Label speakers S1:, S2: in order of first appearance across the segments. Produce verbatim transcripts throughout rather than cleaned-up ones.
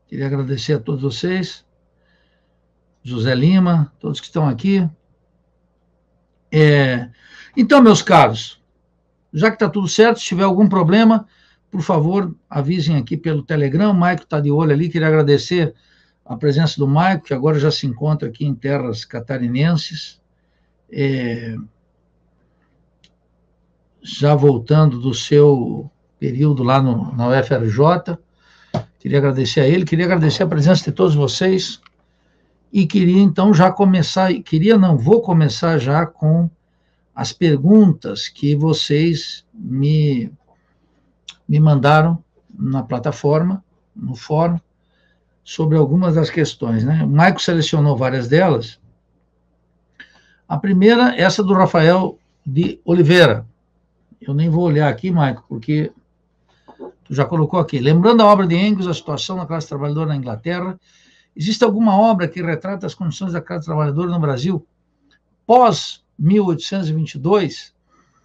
S1: Queria agradecer a todos vocês, José Lima, todos que estão aqui. É... Então, meus caros, já que está tudo certo, se tiver algum problema, por favor, avisem aqui pelo Telegram. O Maico está de olho ali. Queria agradecer a presença do Maico, que agora já se encontra aqui em terras catarinenses, é... já voltando do seu período lá no, na U F R J. Queria agradecer a ele, queria agradecer a presença de todos vocês e queria então já começar, queria não, vou começar já com as perguntas que vocês me, me mandaram na plataforma, no fórum, sobre algumas das questões, né? O Maico selecionou várias delas. A primeira, essa do Rafael de Oliveira. Eu nem vou olhar aqui, Maico, porque tu já colocou aqui. Lembrando a obra de Engels, a situação da classe trabalhadora na Inglaterra, existe alguma obra que retrata as condições da classe trabalhadora no Brasil pós mil oitocentos e vinte e dois?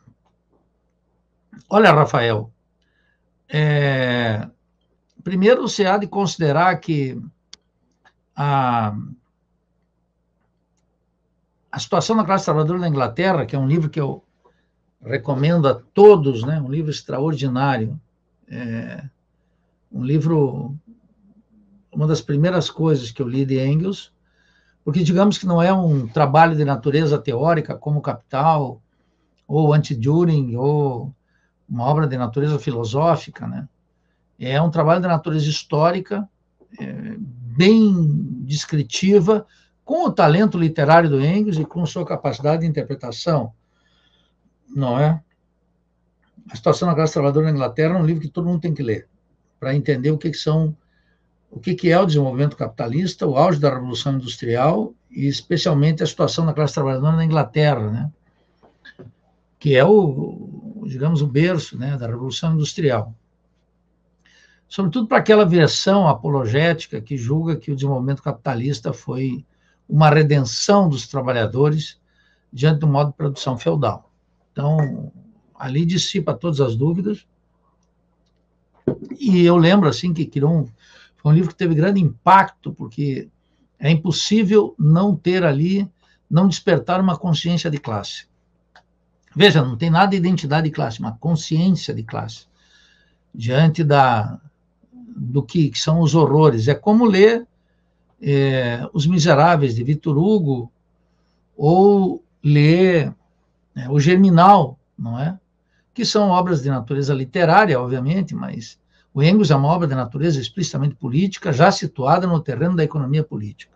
S1: Olha, Rafael, é... primeiro você há de considerar que a... a situação da classe trabalhadora na Inglaterra, que é um livro que eu recomendo a todos, né? Um livro extraordinário, é... um livro, uma das primeiras coisas que eu li de Engels, porque digamos que não é um trabalho de natureza teórica como Capital, ou Anti-Düring, ou uma obra de natureza filosófica, né? É um trabalho de natureza histórica, é, bem descritiva, com o talento literário do Engels e com sua capacidade de interpretação, não é? A situação da classe trabalhadora na Inglaterra é um livro que todo mundo tem que ler, para entender o que, que são, o que, que é o desenvolvimento capitalista, o auge da Revolução Industrial e especialmente a situação da classe trabalhadora na Inglaterra, né? Que é o, digamos, o berço, né, da Revolução Industrial. Sobretudo para aquela versão apologética que julga que o desenvolvimento capitalista foi uma redenção dos trabalhadores diante do modo de produção feudal. Então, ali dissipa todas as dúvidas. E eu lembro, assim, que criou um, foi um livro que teve grande impacto, porque é impossível não ter ali, não despertar uma consciência de classe. Veja, não tem nada de identidade de classe, uma consciência de classe, diante da, do que, que são os horrores. É como ler é, Os Miseráveis, de Victor Hugo, ou ler é, O Germinal, não é? Que são obras de natureza literária, obviamente, mas o Engels é uma obra de natureza explicitamente política, já situada no terreno da economia política.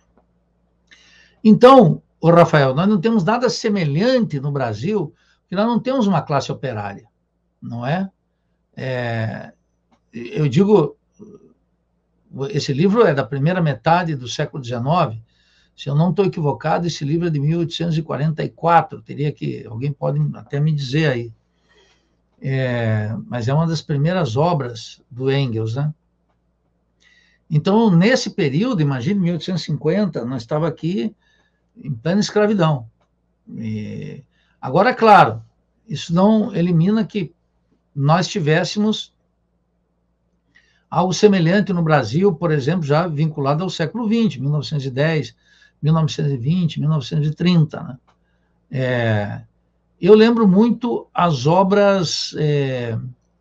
S1: Então, ô Rafael, nós não temos nada semelhante no Brasil, porque nós não temos uma classe operária, não é? é eu digo, esse livro é da primeira metade do século dezenove, se eu não estou equivocado, esse livro é de mil oitocentos e quarenta e quatro, teria que, alguém pode até me dizer aí, é, mas é uma das primeiras obras do Engels, né? Então, nesse período, imagine, mil oitocentos e cinquenta, nós estávamos aqui em plena escravidão. E, agora, é claro, isso não elimina que nós tivéssemos algo semelhante no Brasil, por exemplo, já vinculado ao século vinte, mil novecentos e dez, mil novecentos e vinte, mil novecentos e trinta, né? É, eu lembro muito as obras é,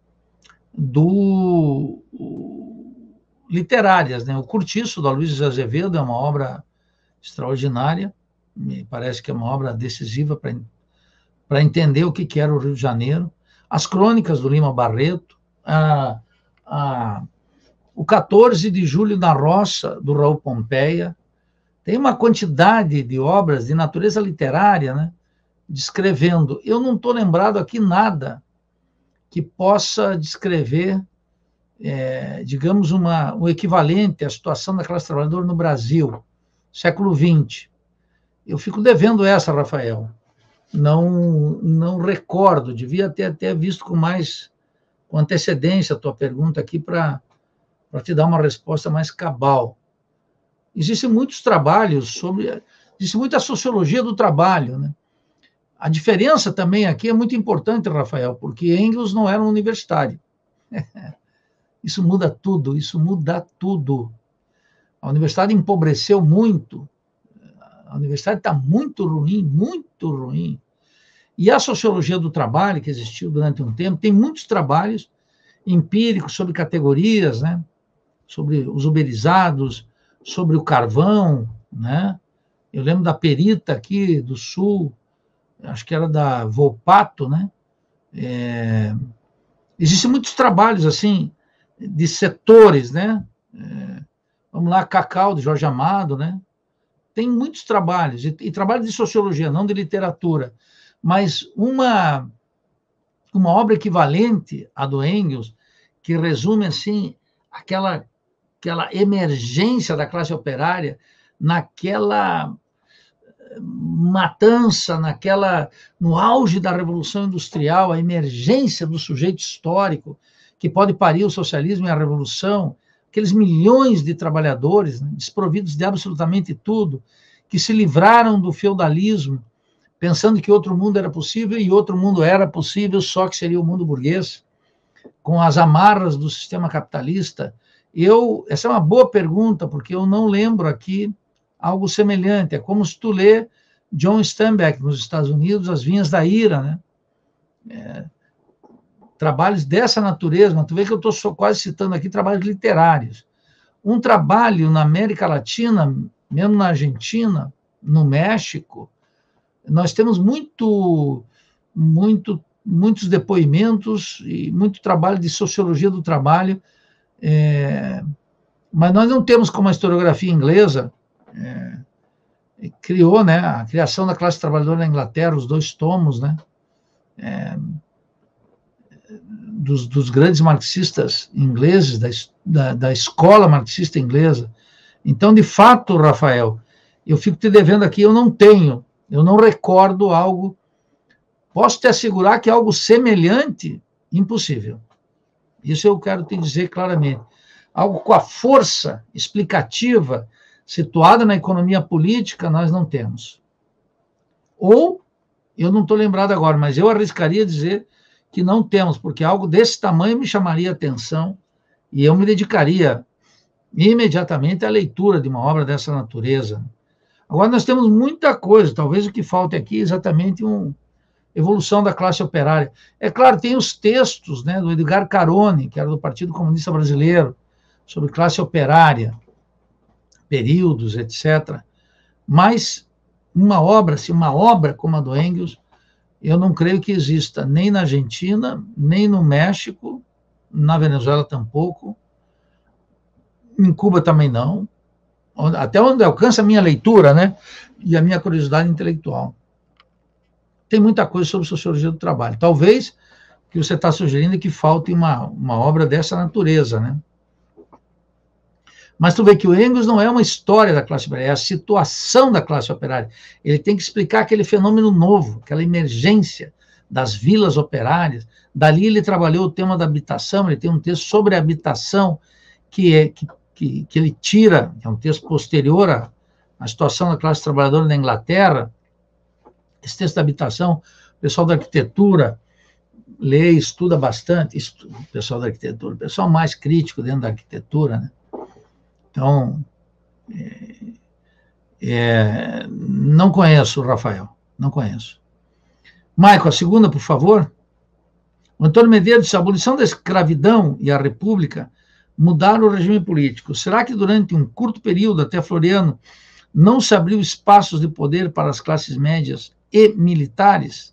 S1: do, literárias, né? O Curtiço, da Luiz de Azevedo, é uma obra extraordinária, me parece que é uma obra decisiva para para entender o que, que era o Rio de Janeiro. As Crônicas do Lima Barreto, a, a, o quatorze de Julho na Roça, do Raul Pompeia. Tem uma quantidade de obras de natureza literária, né, descrevendo. Eu não estou lembrado aqui nada que possa descrever, é, digamos, uma, o equivalente à situação da classe trabalhadora no Brasil, século vinte. Eu fico devendo essa, Rafael. Não, não recordo, devia ter até visto com mais com antecedência a tua pergunta aqui para te dar uma resposta mais cabal. Existem muitos trabalhos sobre... Existe muita sociologia do trabalho, né? A diferença também aqui é muito importante, Rafael, porque Engels não era um universitário. Isso muda tudo, isso muda tudo. A universidade empobreceu muito, a universidade está muito ruim, muito ruim. E a sociologia do trabalho, que existiu durante um tempo, tem muitos trabalhos empíricos sobre categorias, né? Sobre os uberizados, sobre o carvão, né? Eu lembro da perita aqui do Sul, acho que era da Volpato, né? É, existem muitos trabalhos, assim, de setores, né? É, vamos lá, Cacau, de Jorge Amado, né? Tem muitos trabalhos, e, e trabalhos de sociologia, não de literatura, mas uma, uma obra equivalente à do Engels, que resume, assim, aquela, aquela emergência da classe operária naquela matança, naquela, no auge da Revolução Industrial, a emergência do sujeito histórico que pode parir o socialismo e a revolução, aqueles milhões de trabalhadores, né, desprovidos de absolutamente tudo, que se livraram do feudalismo, pensando que outro mundo era possível, e outro mundo era possível, só que seria o mundo burguês, com as amarras do sistema capitalista. Eu, essa é uma boa pergunta, porque eu não lembro aqui algo semelhante. É como se tu lê John Steinbeck, nos Estados Unidos, As Vinhas da Ira, né? É, trabalhos dessa natureza, mas tu vê que eu estou quase citando aqui trabalhos literários. Um trabalho na América Latina, mesmo na Argentina, no México, nós temos muito, muito, muitos depoimentos e muito trabalho de sociologia do trabalho, é, mas nós não temos como a historiografia inglesa, é, criou, né, a criação da classe trabalhadora na Inglaterra, os dois tomos, né, é, dos, dos grandes marxistas ingleses, da, da, da escola marxista inglesa. Então, de fato, Rafael, eu fico te devendo aqui, eu não tenho, eu não recordo algo, posso te assegurar que algo semelhante, impossível. Isso eu quero te dizer claramente. Algo com a força explicativa situada na economia política, nós não temos. Ou, eu não estou lembrado agora, mas eu arriscaria dizer que não temos, porque algo desse tamanho me chamaria atenção e eu me dedicaria imediatamente à leitura de uma obra dessa natureza. Agora, nós temos muita coisa, talvez o que falte aqui é exatamente uma evolução da classe operária. É claro, tem os textos, né, do Edgar Carone, que era do Partido Comunista Brasileiro, sobre classe operária, períodos, etcétera. Mas uma obra, assim, uma obra como a do Engels, eu não creio que exista nem na Argentina, nem no México, na Venezuela tampouco, em Cuba também não, até onde alcança a minha leitura, né, e a minha curiosidade intelectual. Tem muita coisa sobre sociologia do trabalho. Talvez o que você está sugerindo é que falte uma, uma obra dessa natureza, né? Mas tu vê que o Engels não é uma história da classe operária, é a situação da classe operária. Ele tem que explicar aquele fenômeno novo, aquela emergência das vilas operárias. Dali ele trabalhou o tema da habitação, ele tem um texto sobre a habitação que, é, que, que, que ele tira, que é um texto posterior à, à situação da classe trabalhadora na Inglaterra. Esse texto da habitação, o pessoal da arquitetura lê, estuda bastante, estuda, o pessoal da arquitetura, o pessoal mais crítico dentro da arquitetura, né? Então, é, é, não conheço, Rafael, não conheço. Maico, a segunda, por favor. O Antônio Medeiros disse: a abolição da escravidão e a república mudaram o regime político. Será que durante um curto período, até Floriano, não se abriu espaços de poder para as classes médias e militares?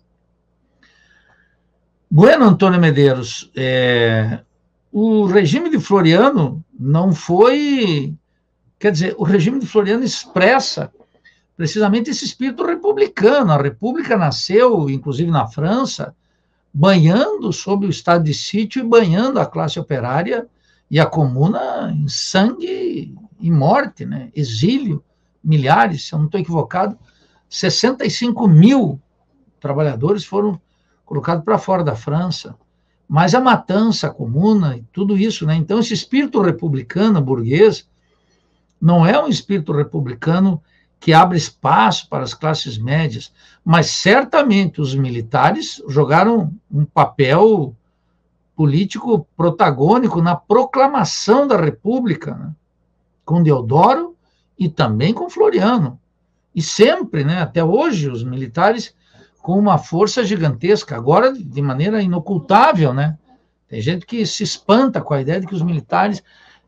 S1: Bueno, Antônio Medeiros, é, o regime de Floriano não foi... Quer dizer, o regime de Floriano expressa precisamente esse espírito republicano. A República nasceu, inclusive na França, banhando sob o estado de sítio e banhando a classe operária e a comuna em sangue e morte, né? Exílio, milhares, se eu não estou equivocado, sessenta e cinco mil trabalhadores foram colocados para fora da França. Mas a matança, a comuna e tudo isso, né? Então, esse espírito republicano, burguês, não é um espírito republicano que abre espaço para as classes médias, mas certamente os militares jogaram um papel político protagônico na proclamação da República, né? Com Deodoro e também com Floriano. E sempre, né, até hoje, os militares com uma força gigantesca, agora de maneira inocultável, né? Tem gente que se espanta com a ideia de que os militares,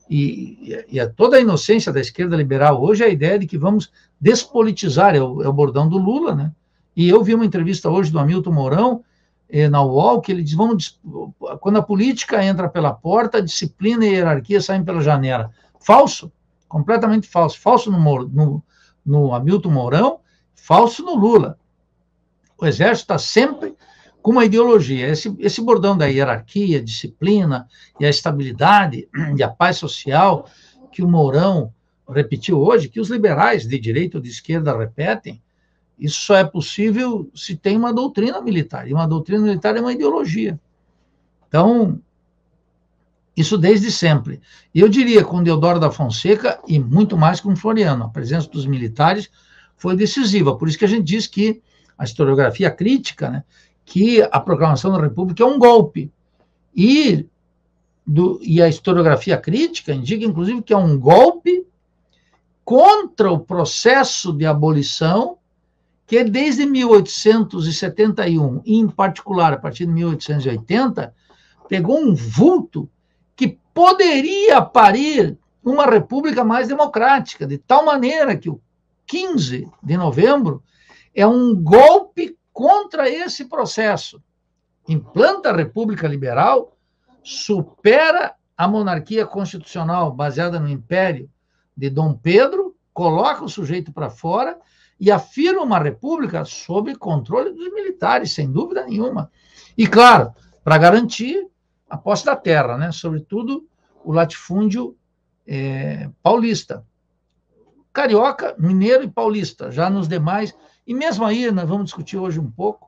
S1: e, e, e toda a inocência da esquerda liberal hoje é a ideia de que vamos despolitizar, é o, é o bordão do Lula, né? E eu vi uma entrevista hoje do Hamilton Mourão, eh, na U O L, que ele diz, vamos, quando a política entra pela porta, a disciplina e a hierarquia saem pela janela. Falso, completamente falso. Falso no, no, no Hamilton Mourão, falso no Lula. O Exército está sempre com uma ideologia. Esse, esse bordão da hierarquia, disciplina e a estabilidade e a paz social que o Mourão repetiu hoje, que os liberais de direita ou de esquerda repetem, isso só é possível se tem uma doutrina militar. E uma doutrina militar é uma ideologia. Então, isso desde sempre. E eu diria com Deodoro da Fonseca e muito mais com Floriano. A presença dos militares foi decisiva. Por isso que a gente diz que a historiografia crítica, né, que a proclamação da República é um golpe. E, do, e a historiografia crítica indica, inclusive, que é um golpe contra o processo de abolição que desde mil oitocentos e setenta e um, e em particular a partir de mil oitocentos e oitenta, pegou um vulto que poderia parir uma república mais democrática, de tal maneira que o quinze de novembro é um golpe contra esse processo. Implanta a República Liberal, supera a monarquia constitucional baseada no Império de Dom Pedro, coloca o sujeito para fora e afirma uma república sob controle dos militares, sem dúvida nenhuma. E, claro, para garantir a posse da terra, né? Sobretudo o latifúndio é, paulista. Carioca, mineiro e paulista, já nos demais. E mesmo aí, nós vamos discutir hoje um pouco,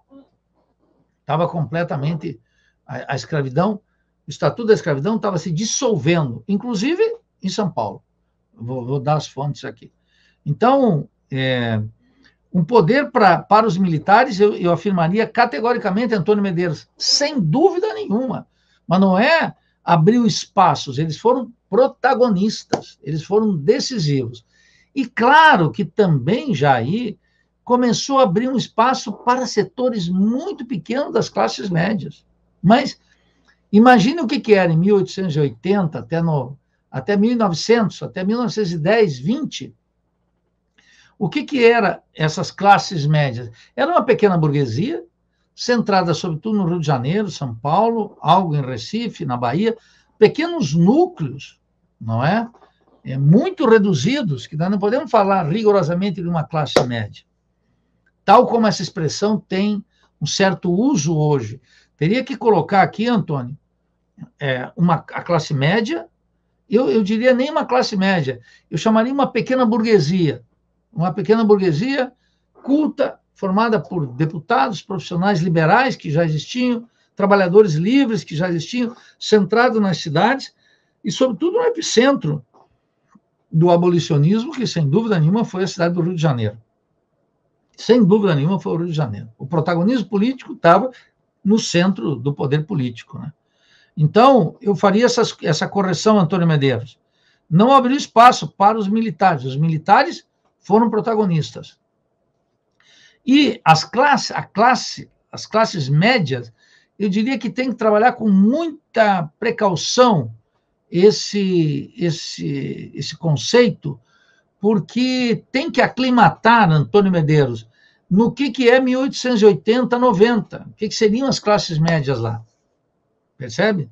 S1: estava completamente a, a escravidão, o Estatuto da Escravidão estava se dissolvendo, inclusive em São Paulo. Vou, vou dar as fontes aqui. Então, é, um poder pra, para os militares, eu, eu afirmaria categoricamente, Antônio Medeiros, sem dúvida nenhuma, mas não é abriu espaços, eles foram protagonistas, eles foram decisivos. E claro que também já aí começou a abrir um espaço para setores muito pequenos das classes médias. Mas imagine o que, que era em mil oitocentos e oitenta até, no, até mil e novecentos, até mil novecentos e dez, vinte. O que, que era essas classes médias? Era uma pequena burguesia, centrada sobretudo no Rio de Janeiro, São Paulo, algo em Recife, na Bahia, pequenos núcleos, não é? É, muito reduzidos, que nós não podemos falar rigorosamente de uma classe média. Tal como essa expressão tem um certo uso hoje. Teria que colocar aqui, Antônio, é, uma, a classe média, eu, eu diria nem uma classe média, eu chamaria uma pequena burguesia, uma pequena burguesia culta, formada por deputados, profissionais liberais que já existiam, trabalhadores livres que já existiam, centrado nas cidades, e sobretudo no epicentro do abolicionismo, que sem dúvida nenhuma foi a cidade do Rio de Janeiro. Sem dúvida nenhuma foi o Rio de Janeiro. O protagonismo político estava no centro do poder político, né? Então, eu faria essas, essa correção, Antônio Medeiros. Não abriu espaço para os militares. Os militares foram protagonistas. E as classes, a classe, as classes médias, eu diria que tem que trabalhar com muita precaução esse, esse, esse conceito, porque tem que aclimatar, Antônio Medeiros, no que, que é mil oitocentos e oitenta, noventa, o que, que seriam as classes médias lá. Percebe?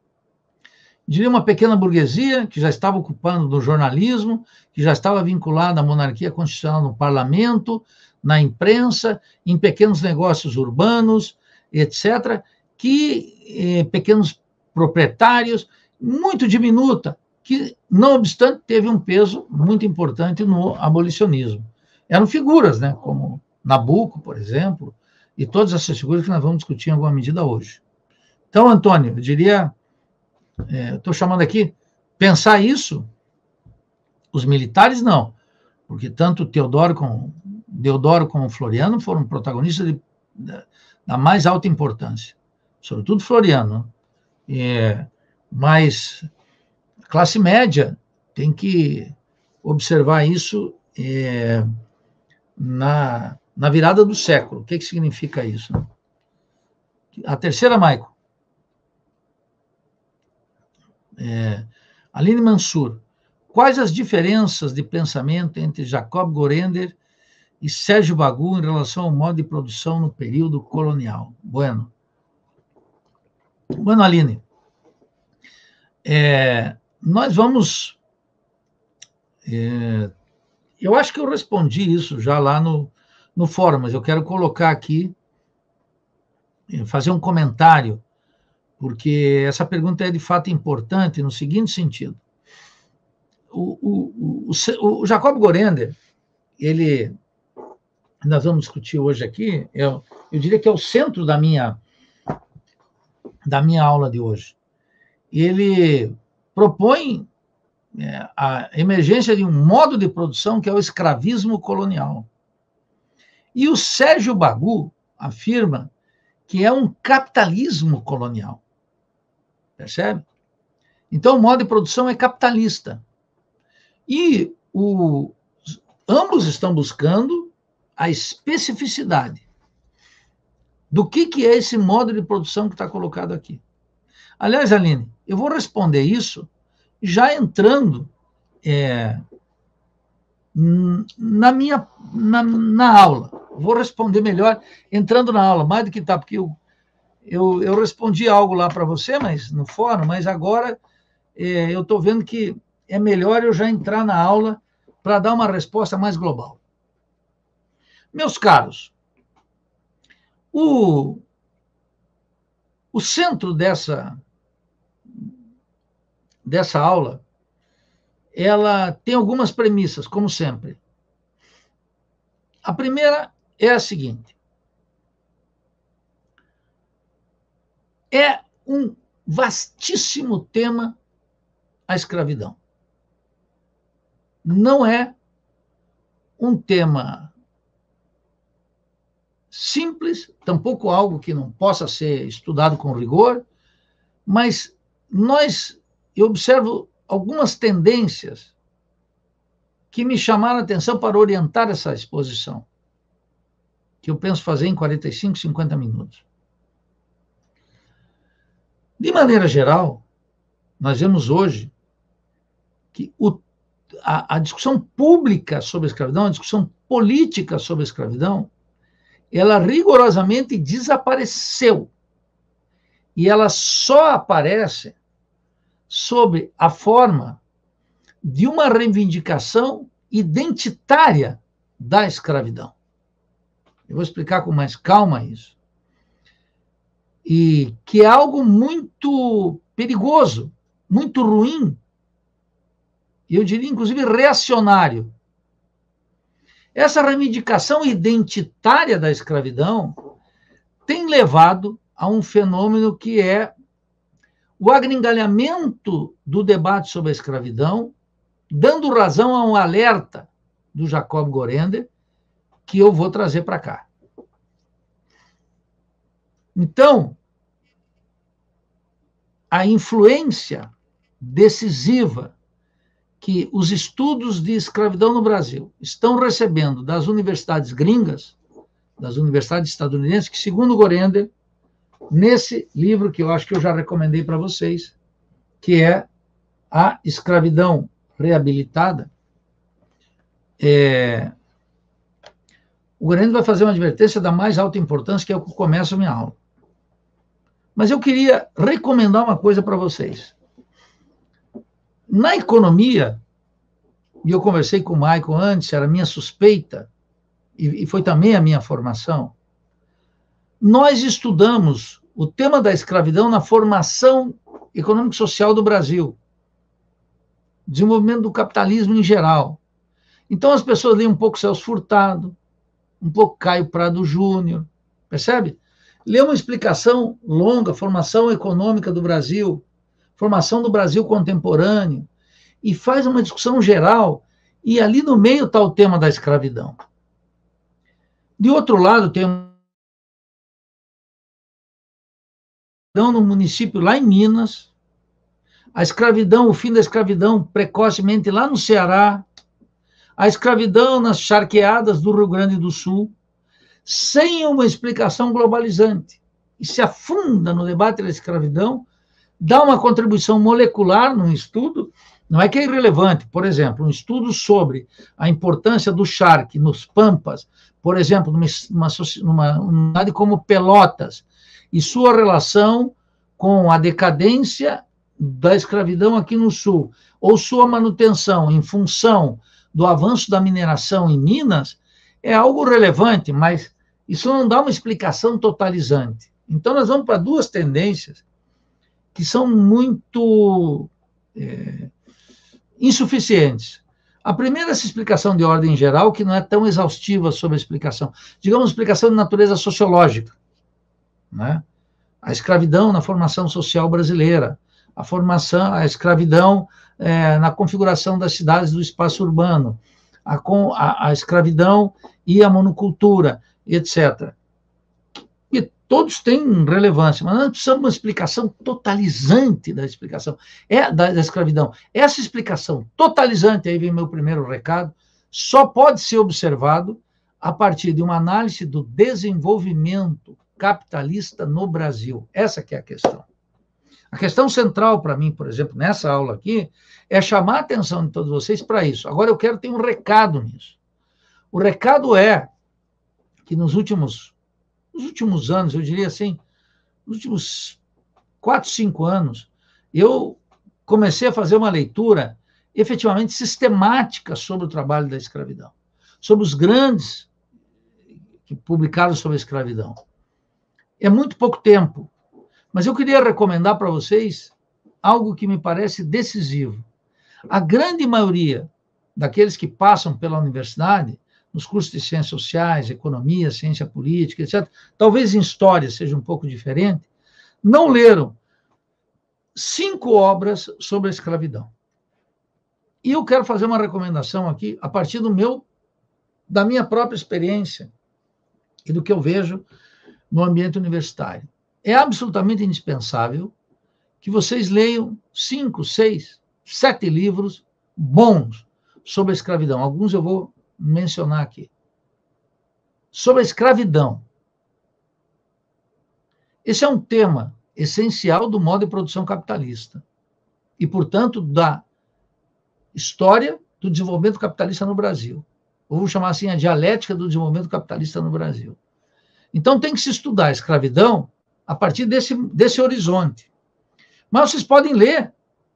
S1: Diria uma pequena burguesia que já estava ocupando no jornalismo, que já estava vinculada à monarquia constitucional no parlamento, na imprensa, em pequenos negócios urbanos, etcétera, que eh, pequenos proprietários, muito diminuta, que, não obstante, teve um peso muito importante no abolicionismo. Eram figuras, né, como Nabuco, por exemplo, e todas essas figuras que nós vamos discutir em alguma medida hoje. Então, Antônio, eu diria, estou é, chamando aqui, pensar isso, os militares não, porque tanto Teodoro como, Deodoro como Floriano foram protagonistas de, de, da mais alta importância, sobretudo Floriano. É, mas a classe média tem que observar isso é, na, na virada do século. O que, que significa isso? A terceira, Maico. É, Aline Mansur. Quais as diferenças de pensamento entre Jacob Gorender e Sérgio Bagu em relação ao modo de produção no período colonial? Bueno. Bueno, Aline, é, nós vamos... É, eu acho que eu respondi isso já lá no, no fórum, mas eu quero colocar aqui, fazer um comentário, porque essa pergunta é de fato importante no seguinte sentido. O, o, o, o Jacob Gorender, ele, nós vamos discutir hoje aqui, eu, eu diria que é o centro da minha, da minha aula de hoje. Ele propõe é, a emergência de um modo de produção que é o escravismo colonial. E o Sérgio Bagu afirma que é um capitalismo colonial. Percebe? Então, o modo de produção é capitalista. E o, ambos estão buscando a especificidade do que, que é esse modo de produção que está colocado aqui. Aliás, Aline, eu vou responder isso já entrando é, na minha na, na aula. Vou responder melhor entrando na aula, mais do que tá, porque eu, eu, eu respondi algo lá para você, mas no fórum, mas agora é, eu estou vendo que é melhor eu já entrar na aula para dar uma resposta mais global. Meus caros, o, o centro dessa, dessa aula, ela tem algumas premissas, como sempre. A primeira é a seguinte: é um vastíssimo tema a escravidão. Não é um tema simples, tampouco algo que não possa ser estudado com rigor, mas nós, eu observo algumas tendências que me chamaram a atenção para orientar essa exposição, que eu penso fazer em quarenta e cinco, cinquenta minutos. De maneira geral, nós vemos hoje que o, a, a discussão pública sobre a escravidão, a discussão política sobre a escravidão, ela rigorosamente desapareceu. E ela só aparece sob a forma de uma reivindicação identitária da escravidão. Eu vou explicar com mais calma isso. E que é algo muito perigoso, muito ruim, e eu diria, inclusive, reacionário. Essa reivindicação identitária da escravidão tem levado a um fenômeno que é o agringalhamento do debate sobre a escravidão, dando razão a um alerta do Jacob Gorender, que eu vou trazer para cá. Então, a influência decisiva que os estudos de escravidão no Brasil estão recebendo das universidades gringas, das universidades estadunidenses, que, segundo Gorender, nesse livro que eu acho que eu já recomendei para vocês, que é A Escravidão Reabilitada, é, o Gorender vai fazer uma advertência da mais alta importância, que é o que começa a minha aula. Mas eu queria recomendar uma coisa para vocês. Na economia, e eu conversei com o Michael antes, era a minha suspeita, e, e foi também a minha formação, nós estudamos o tema da escravidão na formação econômico-social do Brasil, desenvolvimento do capitalismo em geral. Então as pessoas leem um pouco Celso Furtado, um pouco Caio Prado Júnior, percebe? Lê uma explicação longa, formação econômica do Brasil, formação do Brasil contemporâneo, e faz uma discussão geral, e ali no meio está o tema da escravidão. De outro lado, tem no município lá em Minas, a escravidão, o fim da escravidão precocemente lá no Ceará, a escravidão nas charqueadas do Rio Grande do Sul, sem uma explicação globalizante. E se afunda no debate da escravidão, dá uma contribuição molecular num estudo, não é que é irrelevante. Por exemplo, um estudo sobre a importância do charque nos Pampas, por exemplo, numa, numa unidade como Pelotas, e sua relação com a decadência da escravidão aqui no Sul, ou sua manutenção em função do avanço da mineração em Minas, é algo relevante, mas isso não dá uma explicação totalizante. Então, nós vamos para duas tendências que são muito é, insuficientes. A primeira é essa explicação de ordem geral, que não é tão exaustiva sobre a explicação. Digamos, explicação de natureza sociológica, né? A escravidão na formação social brasileira, a formação, a escravidão é, na configuração das cidades do espaço urbano, a, a, a escravidão e a monocultura, etcétera. E todos têm relevância, mas nós precisamos de uma explicação totalizante da explicação, é, da, da escravidão. Essa explicação totalizante, aí vem meu primeiro recado, só pode ser observado a partir de uma análise do desenvolvimento capitalista no Brasil. Essa que é a questão. A questão central para mim, por exemplo, nessa aula aqui, é chamar a atenção de todos vocês para isso. Agora eu quero ter um recado nisso. O recado é que nos últimos, nos últimos anos, eu diria assim, nos últimos quatro, cinco anos, eu comecei a fazer uma leitura efetivamente sistemática sobre o trabalho da escravidão, sobre os grandes que publicaram sobre a escravidão. É muito pouco tempo, mas eu queria recomendar para vocês algo que me parece decisivo. A grande maioria daqueles que passam pela universidade, nos cursos de ciências sociais, economia, ciência política, etcétera, talvez em história seja um pouco diferente, não leram cinco obras sobre a escravidão. E eu quero fazer uma recomendação aqui, a partir do meu, da minha própria experiência e do que eu vejo no ambiente universitário. É absolutamente indispensável que vocês leiam cinco, seis, sete livros bons sobre a escravidão. Alguns eu vou mencionar aqui. Sobre a escravidão. Esse é um tema essencial do modo de produção capitalista e, portanto, da história do desenvolvimento capitalista no Brasil. Eu vou chamar assim a dialética do desenvolvimento capitalista no Brasil. Então, tem que se estudar a escravidão a partir desse, desse horizonte. Mas vocês podem ler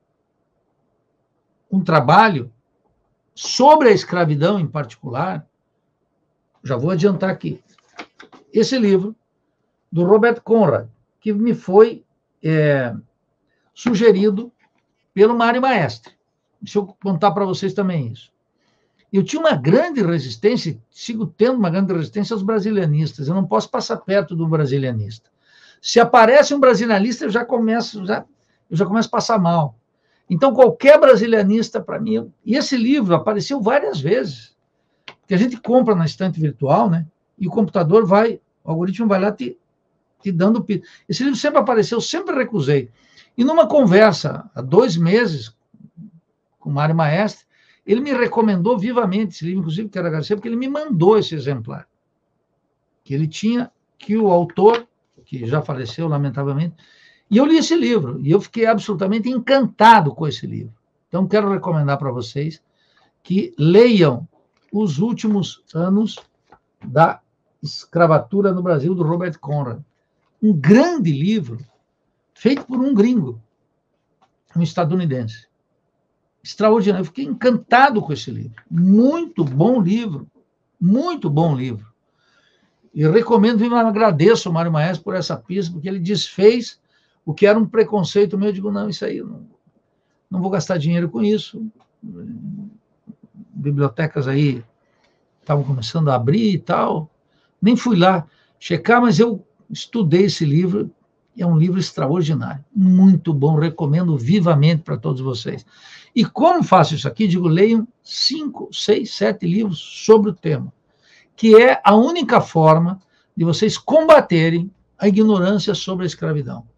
S1: um trabalho sobre a escravidão em particular, já vou adiantar aqui, esse livro, do Robert Conrad, que me foi é, sugerido pelo Mário Maestre. Deixa eu contar para vocês também isso. Eu tinha uma grande resistência, sigo tendo uma grande resistência aos brasilianistas. Eu não posso passar perto do brasilianista. Se aparece um brasilianista, eu já começo, já, eu já começo a passar mal. Então, qualquer brasilianista, para mim... Eu, e esse livro apareceu várias vezes. Porque a gente compra na estante virtual, né? E o computador vai, o algoritmo vai lá te, te dando... Esse livro sempre apareceu, sempre recusei. E numa conversa, há dois meses, com o Mário Maestre, ele me recomendou vivamente esse livro, inclusive quero agradecer, porque ele me mandou esse exemplar. Que ele tinha, que o autor, que já faleceu, lamentavelmente, e eu li esse livro, e eu fiquei absolutamente encantado com esse livro. Então, quero recomendar para vocês que leiam Os Últimos Anos da Escravatura no Brasil, do Robert Conrad. Um grande livro, feito por um gringo, um estadunidense. Extraordinário. Eu fiquei encantado com esse livro. Muito bom livro. Muito bom livro. E recomendo, e agradeço ao Mário Maestre por essa pista, porque ele desfez o que era um preconceito meu. Eu digo, não, isso aí, eu não, não vou gastar dinheiro com isso. Bibliotecas aí estavam começando a abrir e tal. Nem fui lá checar, mas eu estudei esse livro. É um livro extraordinário. Muito bom, recomendo vivamente para todos vocês. E como faço isso aqui? Digo, leiam cinco, seis, sete livros sobre o tema, que é a única forma de vocês combaterem a ignorância sobre a escravidão.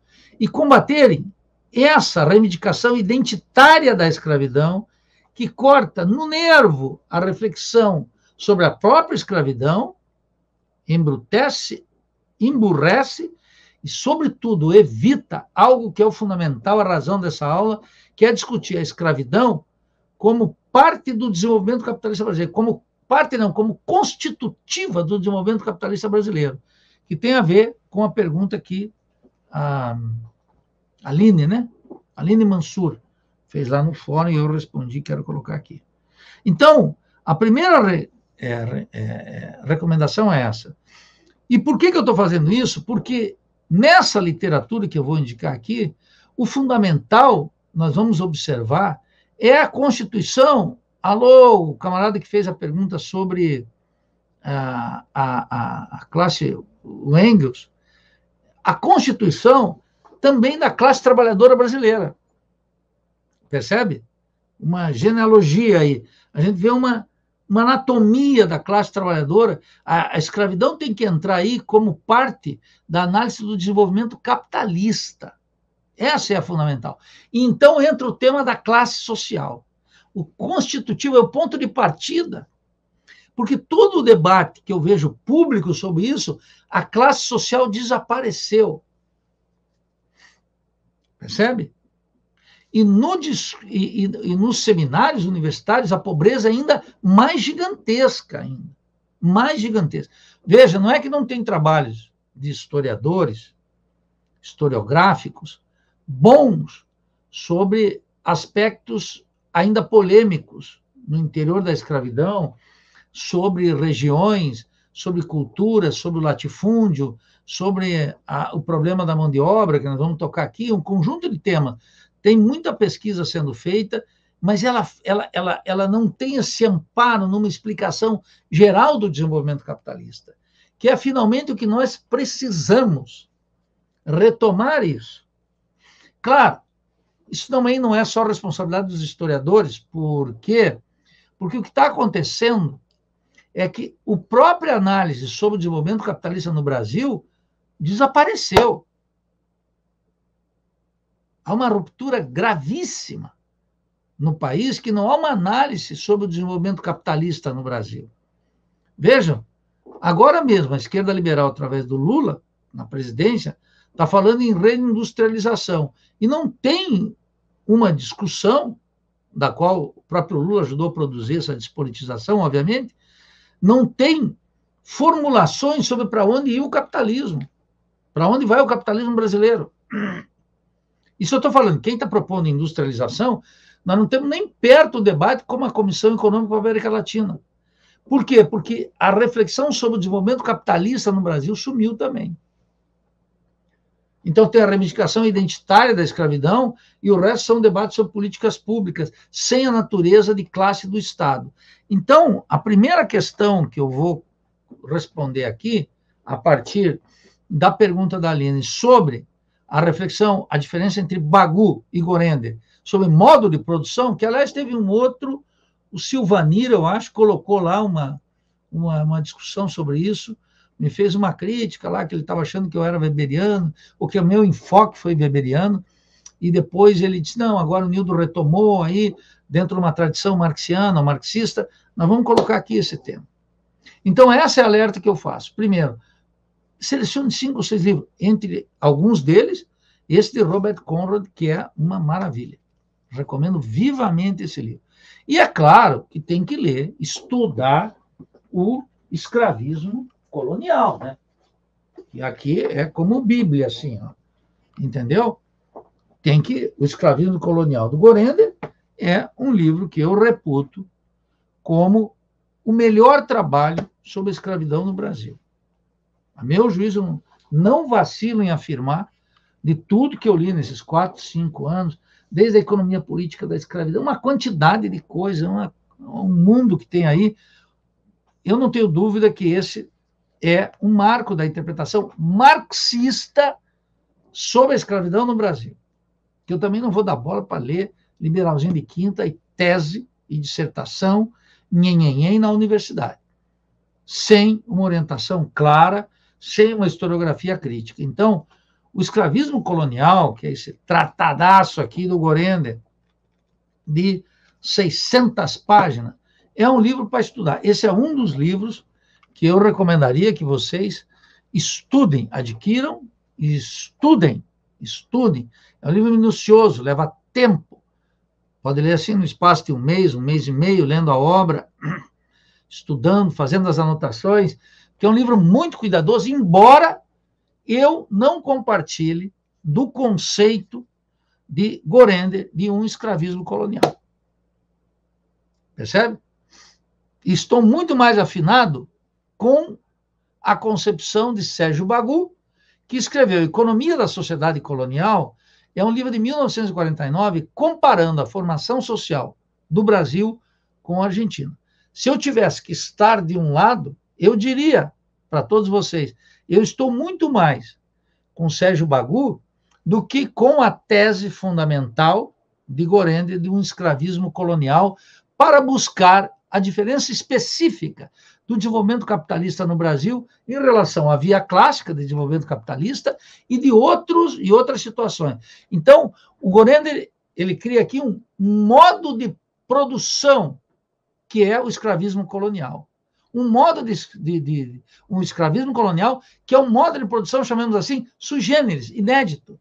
S1: e combaterem essa reivindicação identitária da escravidão, que corta no nervo a reflexão sobre a própria escravidão, embrutece, emburrece e, sobretudo, evita algo que é o fundamental, a razão dessa aula, que é discutir a escravidão como parte do desenvolvimento capitalista brasileiro, como parte não, como constitutiva do desenvolvimento capitalista brasileiro, que tem a ver com a pergunta que a Aline, né? Aline Mansur fez lá no fórum e eu respondi, quero colocar aqui. Então, a primeira re, é, é, recomendação é essa. E por que, que eu estou fazendo isso? Porque nessa literatura que eu vou indicar aqui, o fundamental, nós vamos observar, é a Constituição. Alô, o camarada que fez a pergunta sobre a, a, a classe, o Engels, a Constituição também da classe trabalhadora brasileira. Percebe? Uma genealogia aí. A gente vê uma, uma anatomia da classe trabalhadora. A, a escravidão tem que entrar aí como parte da análise do desenvolvimento capitalista. Essa é a fundamental. E então entra o tema da classe social. O constitutivo é o ponto de partida, porque todo o debate que eu vejo público sobre isso, a classe social desapareceu. Percebe? E, no, e, e nos seminários universitários, a pobreza é ainda mais gigantesca. Ainda, mais gigantesca. Veja, não é que não tem trabalhos de historiadores, historiográficos, bons sobre aspectos ainda polêmicos no interior da escravidão, sobre regiões, sobre cultura, sobre o latifúndio, sobre a, o problema da mão de obra, que nós vamos tocar aqui, um conjunto de temas. Tem muita pesquisa sendo feita, mas ela, ela, ela, ela não tem esse amparo numa explicação geral do desenvolvimento capitalista, que é finalmente o que nós precisamos, retomar isso. Claro, isso também não é só responsabilidade dos historiadores, porque, porque o que está acontecendo é que a própria análise sobre o desenvolvimento capitalista no Brasil desapareceu. Há uma ruptura gravíssima no país, que não há uma análise sobre o desenvolvimento capitalista no Brasil. Vejam, agora mesmo a esquerda liberal, através do Lula, na presidência, está falando em reindustrialização. E não tem uma discussão, da qual o próprio Lula ajudou a produzir essa despolitização, obviamente, não tem formulações sobre para onde ia o capitalismo, para onde vai o capitalismo brasileiro. Isso eu estou falando, quem está propondo industrialização, nós não temos nem perto o debate como a Comissão Econômica para a América Latina. Por quê? Porque a reflexão sobre o desenvolvimento capitalista no Brasil sumiu também. Então tem a reivindicação identitária da escravidão e o resto são debates sobre políticas públicas, sem a natureza de classe do Estado. Então, a primeira questão que eu vou responder aqui, a partir da pergunta da Aline sobre a reflexão, a diferença entre Bagu e Gorender, sobre modo de produção, que, aliás, teve um outro, o Silvanir, eu acho, colocou lá uma, uma, uma discussão sobre isso, me fez uma crítica lá, que ele estava achando que eu era weberiano, ou que o meu enfoque foi weberiano, e depois ele disse, não, agora o Nildo retomou aí, dentro de uma tradição marxiana, marxista, nós vamos colocar aqui esse tema. Então, essa é a alerta que eu faço. Primeiro, selecione cinco ou seis livros, entre alguns deles, esse de Robert Conrad, que é uma maravilha. Recomendo vivamente esse livro. E é claro que tem que ler, estudar o escravismo colonial, né? E aqui é como Bíblia, assim, ó. Entendeu? Tem que... O escravismo colonial do Gorender é um livro que eu reputo como o melhor trabalho sobre a escravidão no Brasil. A meu juízo, não vacilo em afirmar, de tudo que eu li nesses quatro, cinco anos, desde a economia política da escravidão, uma quantidade de coisas, uma, um mundo que tem aí, eu não tenho dúvida que esse é um marco da interpretação marxista sobre a escravidão no Brasil. Que eu também não vou dar bola para ler liberalzinho de quinta e tese e dissertação, nhenhenhen na universidade, sem uma orientação clara, sem uma historiografia crítica. Então, O Escravismo Colonial, que é esse tratadaço aqui do Gorender, de seiscentas páginas, é um livro para estudar. Esse é um dos livros que eu recomendaria que vocês estudem, adquiram e estudem, estudem. É um livro minucioso, leva tempo. Pode ler assim no espaço de um mês, um mês e meio, lendo a obra, estudando, fazendo as anotações, que é um livro muito cuidadoso, embora eu não compartilhe do conceito de Gorender de um escravismo colonial. Percebe? Estou muito mais afinado com a concepção de Sérgio Bagu, que escreveu Economia da Sociedade Colonial, é um livro de mil novecentos e quarenta e nove, comparando a formação social do Brasil com a Argentina. Se eu tivesse que estar de um lado, eu diria para todos vocês, eu estou muito mais com Sérgio Bagu do que com a tese fundamental de Gorender de um escravismo colonial para buscar a diferença específica do desenvolvimento capitalista no Brasil em relação à via clássica de desenvolvimento capitalista e de outros e outras situações. Então, o Gorender, ele cria aqui um modo de produção que é o escravismo colonial. Um modo de, de, de um escravismo colonial que é um modo de produção, chamamos assim, sui generis, inédito,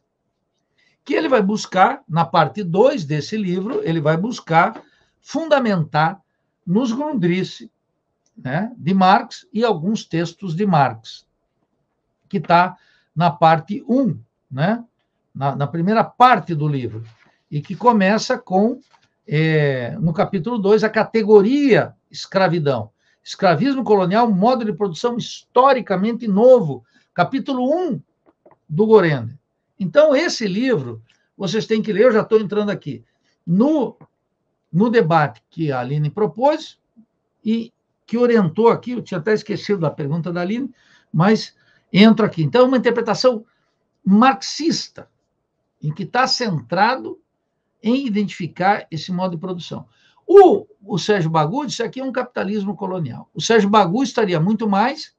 S1: que ele vai buscar, na parte dois desse livro, ele vai buscar fundamentar nos Grundrisse, né, de Marx e alguns textos de Marx, que está na parte um, né, na, na primeira parte do livro, e que começa com, é, no capítulo dois, a categoria escravidão. Escravismo colonial, modo de produção historicamente novo, capítulo um do Gorender. Então, esse livro, vocês têm que ler, eu já estou entrando aqui, no, no debate que a Aline propôs, e que orientou aqui, eu tinha até esquecido da pergunta da Aline, mas entro aqui. Então, uma interpretação marxista, em que está centrado em identificar esse modo de produção. O, o Sérgio Bagu disse aqui é um capitalismo colonial. O Sérgio Bagu estaria muito mais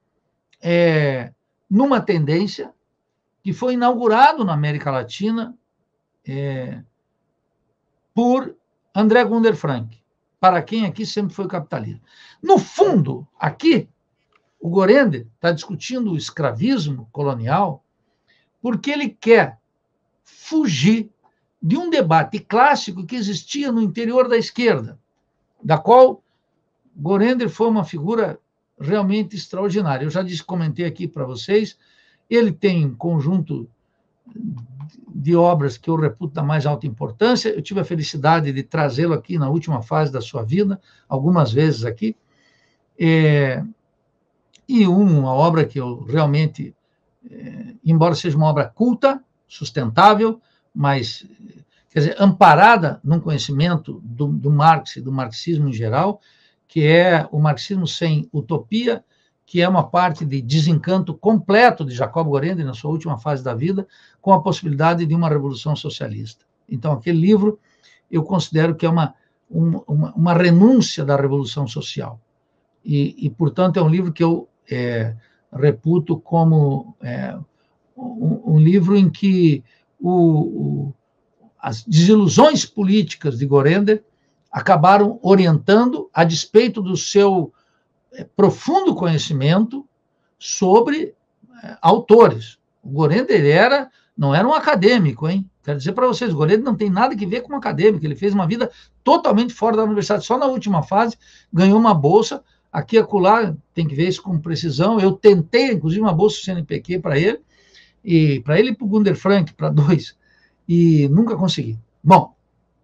S1: é, numa tendência que foi inaugurado na América Latina é, por André Gunder Frank, para quem aqui sempre foi o capitalismo. No fundo, aqui, o Gorender está discutindo o escravismo colonial porque ele quer fugir de um debate clássico que existia no interior da esquerda, da qual Gorender foi uma figura realmente extraordinária. Eu já disse, comentei aqui para vocês, ele tem um conjunto de obras que eu reputo da mais alta importância. Eu tive a felicidade de trazê-lo aqui na última fase da sua vida, algumas vezes aqui, é, e uma obra que eu realmente, é, embora seja uma obra culta, sustentável, mas, quer dizer, amparada num conhecimento do, do Marx e do marxismo em geral, que é o Marxismo Sem Utopia, que é uma parte de desencanto completo de Jacob Gorender na sua última fase da vida, com a possibilidade de uma revolução socialista. Então, aquele livro eu considero que é uma, uma, uma renúncia da revolução social. E, e, portanto, é um livro que eu é, reputo como é, um, um livro em que o, o, as desilusões políticas de Gorender acabaram orientando, a despeito do seu profundo conhecimento sobre é, autores. O Gorender era, não era um acadêmico, hein? Quero dizer para vocês, o Gorender não tem nada que ver com um acadêmico, ele fez uma vida totalmente fora da universidade, só na última fase ganhou uma bolsa, aqui e acolá, tem que ver isso com precisão, eu tentei, inclusive, uma bolsa do C N P Q para ele, e para ele e para o Gunder Frank, para dois, e nunca consegui. Bom,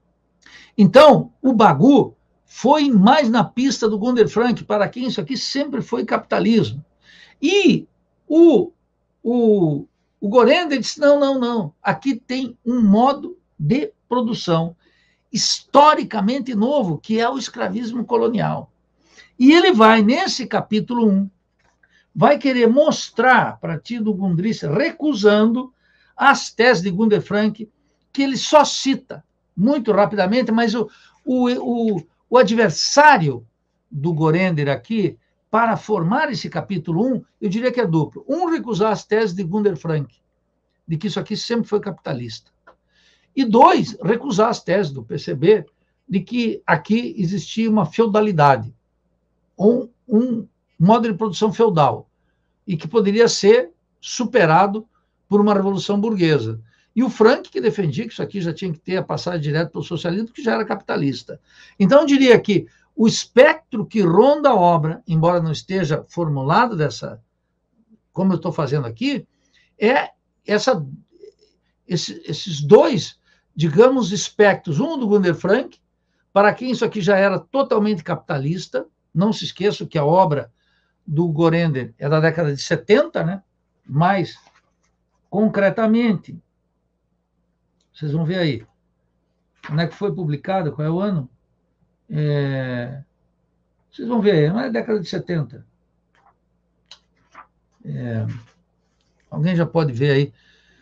S1: então, o Bagu foi mais na pista do Gunder Frank, para quem isso aqui sempre foi capitalismo. E o, o, o Gorender disse, não, não, não, aqui tem um modo de produção historicamente novo, que é o escravismo colonial. E ele vai, nesse capítulo um, vai querer mostrar para ti do Grundrisse, recusando as teses de Gunder Frank, que ele só cita muito rapidamente, mas o, o, o O adversário do Gorender aqui, para formar esse capítulo um, eu diria que é duplo. Um, recusar as teses de Gunder Frank, de que isso aqui sempre foi capitalista. E dois, recusar as teses do P C B de que aqui existia uma feudalidade, ou um modo de produção feudal, e que poderia ser superado por uma revolução burguesa. E o Frank, que defendia que isso aqui já tinha que ter a passagem direto para o socialismo, que já era capitalista. Então, eu diria que o espectro que ronda a obra, embora não esteja formulado dessa, como eu estou fazendo aqui, é essa, esse, esses dois, digamos, espectros. Um do Gunder Frank, para quem isso aqui já era totalmente capitalista. Não se esqueça que a obra do Gorender é da década de setenta, né? Mas, concretamente, vocês vão ver aí, onde é que foi publicado, qual é o ano? É... Vocês vão ver aí, não é década de setenta. É... Alguém já pode ver aí.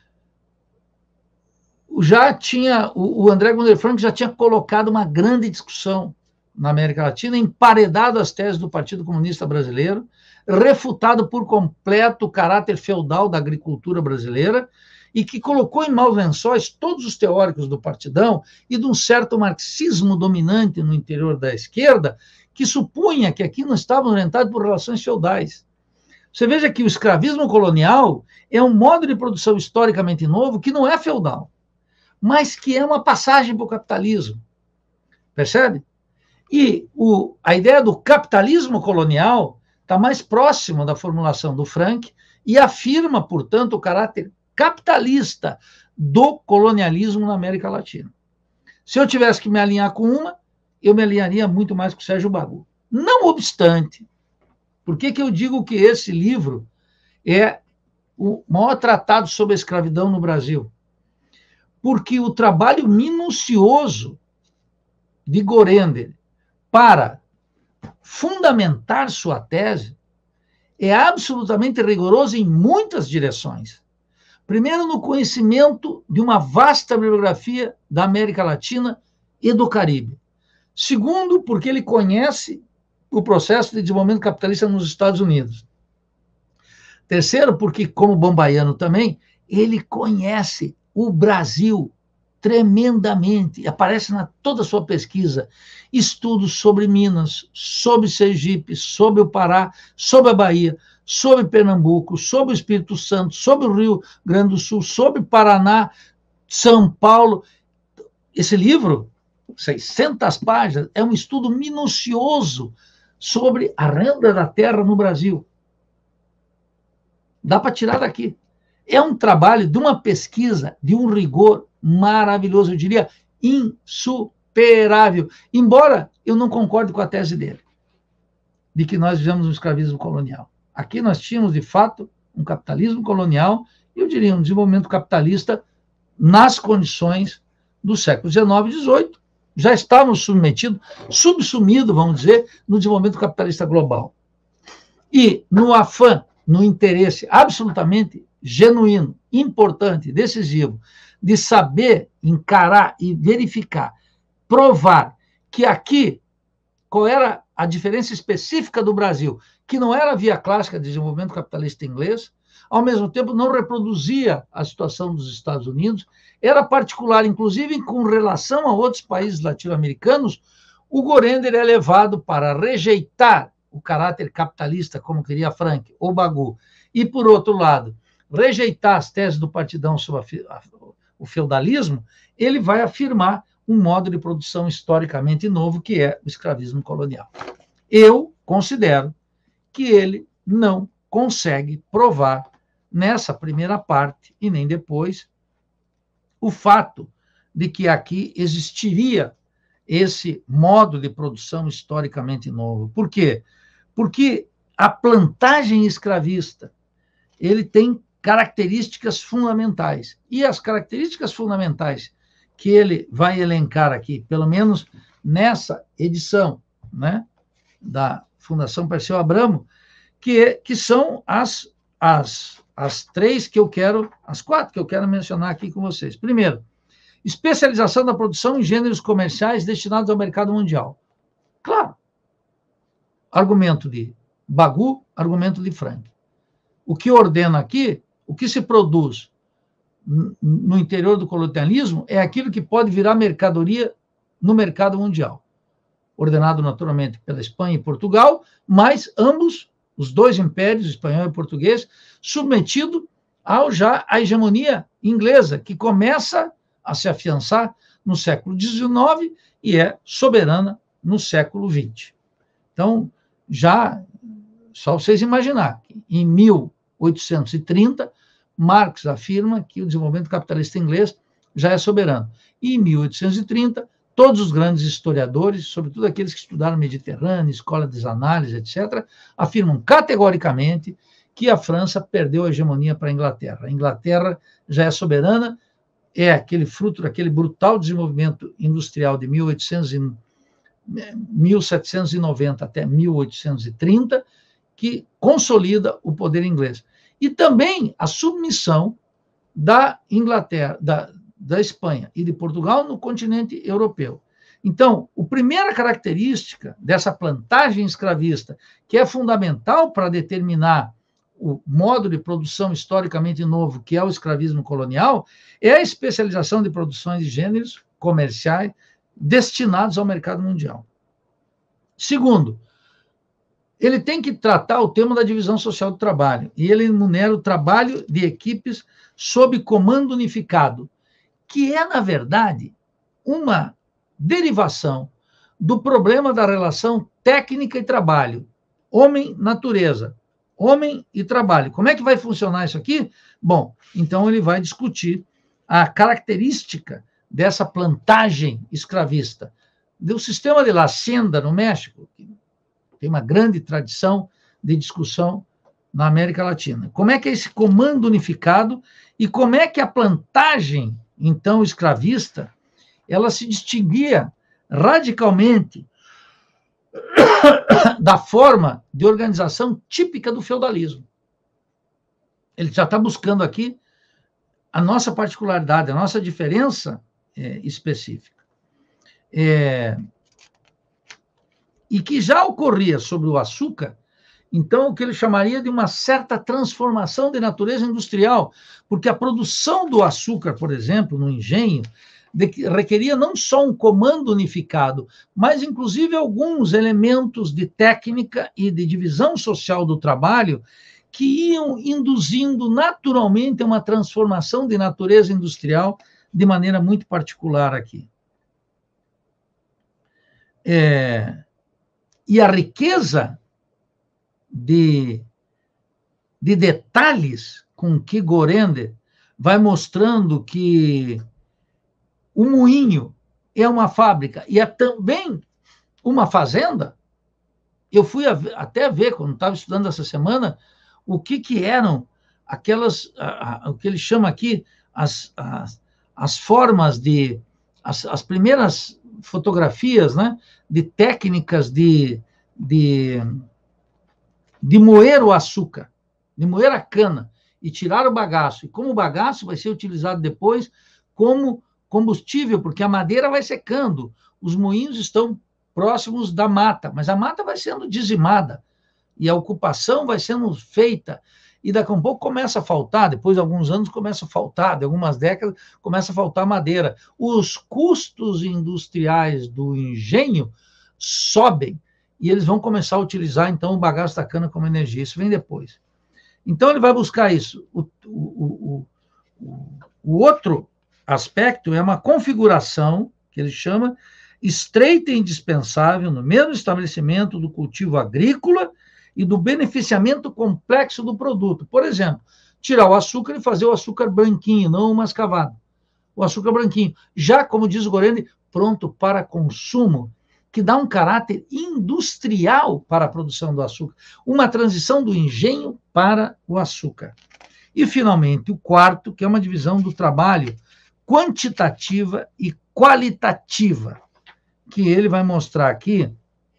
S1: Já tinha, o André Gunder Frank já tinha colocado uma grande discussão na América Latina, emparedado as teses do Partido Comunista Brasileiro, refutado por completo o caráter feudal da agricultura brasileira, e que colocou em maus lençóis todos os teóricos do partidão e de um certo marxismo dominante no interior da esquerda, que supunha que aqui não estavam orientados por relações feudais. Você veja que o escravismo colonial é um modo de produção historicamente novo que não é feudal, mas que é uma passagem para o capitalismo. Percebe? E o, a ideia do capitalismo colonial está mais próximo da formulação do Frank e afirma, portanto, o caráter capitalista do colonialismo na América Latina. Se eu tivesse que me alinhar com uma, eu me alinharia muito mais com o Sérgio Bagu. Não obstante, por que que eu digo que esse livro é o maior tratado sobre a escravidão no Brasil? Porque o trabalho minucioso de Gorender para fundamentar sua tese é absolutamente rigoroso em muitas direções. Primeiro, no conhecimento de uma vasta bibliografia da América Latina e do Caribe. Segundo, porque ele conhece o processo de desenvolvimento capitalista nos Estados Unidos. Terceiro, porque, como bom baiano também, ele conhece o Brasil tremendamente. Aparece na toda a sua pesquisa estudos sobre Minas, sobre Sergipe, sobre o Pará, sobre a Bahia, sobre Pernambuco, sobre o Espírito Santo, sobre o Rio Grande do Sul, sobre Paraná, São Paulo. Esse livro, seiscentas páginas, é um estudo minucioso sobre a renda da terra no Brasil. Dá para tirar daqui. É um trabalho de uma pesquisa, de um rigor maravilhoso, eu diria insuperável. Embora eu não concorde com a tese dele, de que nós vivemos um escravismo colonial. Aqui nós tínhamos, de fato, um capitalismo colonial, eu diria um desenvolvimento capitalista nas condições do século dezenove e dezoito. Já estávamos submetidos, subsumidos, vamos dizer, no desenvolvimento capitalista global. E no afã, no interesse absolutamente genuíno, importante, decisivo, de saber encarar e verificar, provar que aqui, qual era a diferença específica do Brasil, que não era a via clássica de desenvolvimento capitalista inglês, ao mesmo tempo não reproduzia a situação dos Estados Unidos, era particular, inclusive com relação a outros países latino-americanos. O Gorender é levado para rejeitar o caráter capitalista, como queria Frank ou Bagu, e, por outro lado, rejeitar as teses do partidão sobre a, a, o feudalismo. Ele vai afirmar um modo de produção historicamente novo, que é o escravismo colonial. Eu considero que ele não consegue provar nessa primeira parte, e nem depois, o fato de que aqui existiria esse modo de produção historicamente novo. Por quê? Porque a plantagem escravista, ele tem características fundamentais. E as características fundamentais que ele vai elencar aqui, pelo menos nessa edição, né, da Fundação Perseu Abramo, que, que são as, as, as três que eu quero, as quatro que eu quero mencionar aqui com vocês. Primeiro, especialização da produção em gêneros comerciais destinados ao mercado mundial. Claro. Argumento de Bagu, argumento de Frank. O que ordena aqui, o que se produz no interior do colonialismo é aquilo que pode virar mercadoria no mercado mundial, ordenado naturalmente pela Espanha e Portugal, mas ambos, os dois impérios, espanhol e português, submetido ao já à hegemonia inglesa, que começa a se afiançar no século dezenove e é soberana no século vinte. Então, já, só vocês imaginar, em mil oitocentos e trinta, Marx afirma que o desenvolvimento capitalista inglês já é soberano. E em mil oitocentos e trinta, todos os grandes historiadores, sobretudo aqueles que estudaram Mediterrâneo, Escola das Análises, etcétera, afirmam categoricamente que a França perdeu a hegemonia para a Inglaterra. A Inglaterra já é soberana, é aquele fruto daquele brutal desenvolvimento industrial de mil setecentos e noventa até mil oitocentos e trinta, que consolida o poder inglês. E também a submissão da Inglaterra, da, da Espanha e de Portugal no continente europeu. Então, a primeira característica dessa plantagem escravista, que é fundamental para determinar o modo de produção historicamente novo, que é o escravismo colonial, é a especialização de produções de gêneros comerciais destinados ao mercado mundial. Segundo, ele tem que tratar o tema da divisão social do trabalho, e ele enumera o trabalho de equipes sob comando unificado, que é, na verdade, uma derivação do problema da relação técnica e trabalho, homem-natureza, homem e trabalho. Como é que vai funcionar isso aqui? Bom, então ele vai discutir a característica dessa plantagem escravista, do sistema de La Hacienda no México, que tem uma grande tradição de discussão na América Latina. Como é que é esse comando unificado e como é que a plantagem, então, escravista, ela se distinguia radicalmente da forma de organização típica do feudalismo. Ele já está buscando aqui a nossa particularidade, a nossa diferença é, específica. É, e que já ocorria sobre o açúcar, então, o que ele chamaria de uma certa transformação de natureza industrial, porque a produção do açúcar, por exemplo, no engenho, de, requeria não só um comando unificado, mas, inclusive, alguns elementos de técnica e de divisão social do trabalho que iam induzindo naturalmente uma transformação de natureza industrial de maneira muito particular aqui. É, e a riqueza de, de detalhes com que Gorender vai mostrando que o moinho é uma fábrica e é também uma fazenda. Eu fui a, até ver, quando estava estudando essa semana, o que, que eram aquelas, a, a, o que ele chama aqui, as, as, as formas de, as, as primeiras fotografias, né, de técnicas de, de, de moer o açúcar, de moer a cana e tirar o bagaço. E como o bagaço vai ser utilizado depois como combustível, porque a madeira vai secando, os moinhos estão próximos da mata, mas a mata vai sendo dizimada e a ocupação vai sendo feita, e daqui a um pouco começa a faltar, depois de alguns anos começa a faltar, de algumas décadas começa a faltar madeira. Os custos industriais do engenho sobem e eles vão começar a utilizar, então, o bagaço da cana como energia. Isso vem depois. Então, ele vai buscar isso. O, o, o, o outro aspecto é uma configuração, que ele chama, estreita e indispensável no mesmo estabelecimento do cultivo agrícola e do beneficiamento complexo do produto. Por exemplo, tirar o açúcar e fazer o açúcar branquinho, não o mascavado. O açúcar branquinho, já, como diz o Gorender, pronto para consumo, que dá um caráter industrial para a produção do açúcar, uma transição do engenho para o açúcar. E, finalmente, o quarto, que é uma divisão do trabalho quantitativa e qualitativa, que ele vai mostrar aqui,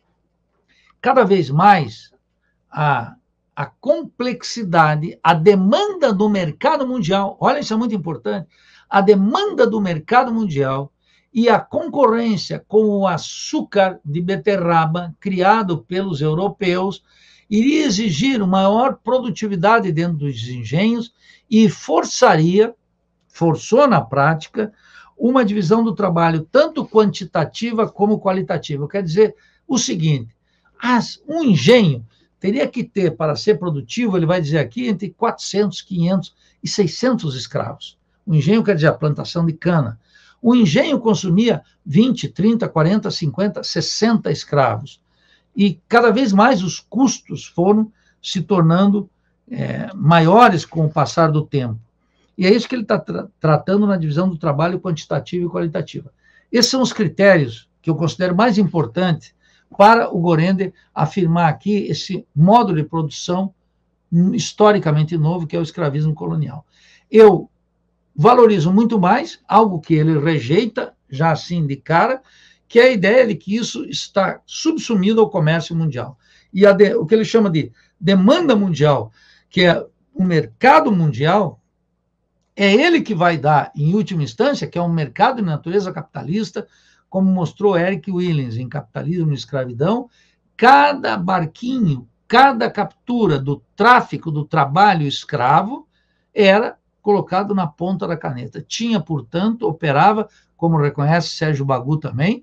S1: cada vez mais, a, a complexidade, a demanda do mercado mundial, olha, isso é muito importante, a demanda do mercado mundial e a concorrência com o açúcar de beterraba criado pelos europeus iria exigir maior produtividade dentro dos engenhos e forçaria forçou na prática uma divisão do trabalho tanto quantitativa como qualitativa. Quer dizer o seguinte, as, um engenho teria que ter, para ser produtivo, ele vai dizer aqui, entre quatrocentos, quinhentos e seiscentos escravos. O engenho quer dizer a plantação de cana. O engenho consumia vinte, trinta, quarenta, cinquenta, sessenta escravos. E cada vez mais os custos foram se tornando é, maiores com o passar do tempo. E é isso que ele está tra tratando na divisão do trabalho quantitativa e qualitativa. Esses são os critérios que eu considero mais importantes para o Gorender afirmar aqui esse modo de produção historicamente novo, que é o escravismo colonial. Eu valorizo muito mais algo que ele rejeita, já assim de cara, que é a ideia de que isso está subsumido ao comércio mundial. E a de, o que ele chama de demanda mundial, que é o mercado mundial, é ele que vai dar, em última instância, que é um mercado de natureza capitalista, como mostrou Eric Willens em Capitalismo e Escravidão, cada barquinho, cada captura do tráfico do trabalho escravo era colocado na ponta da caneta. Tinha, portanto, operava, como reconhece Sérgio Bagu também,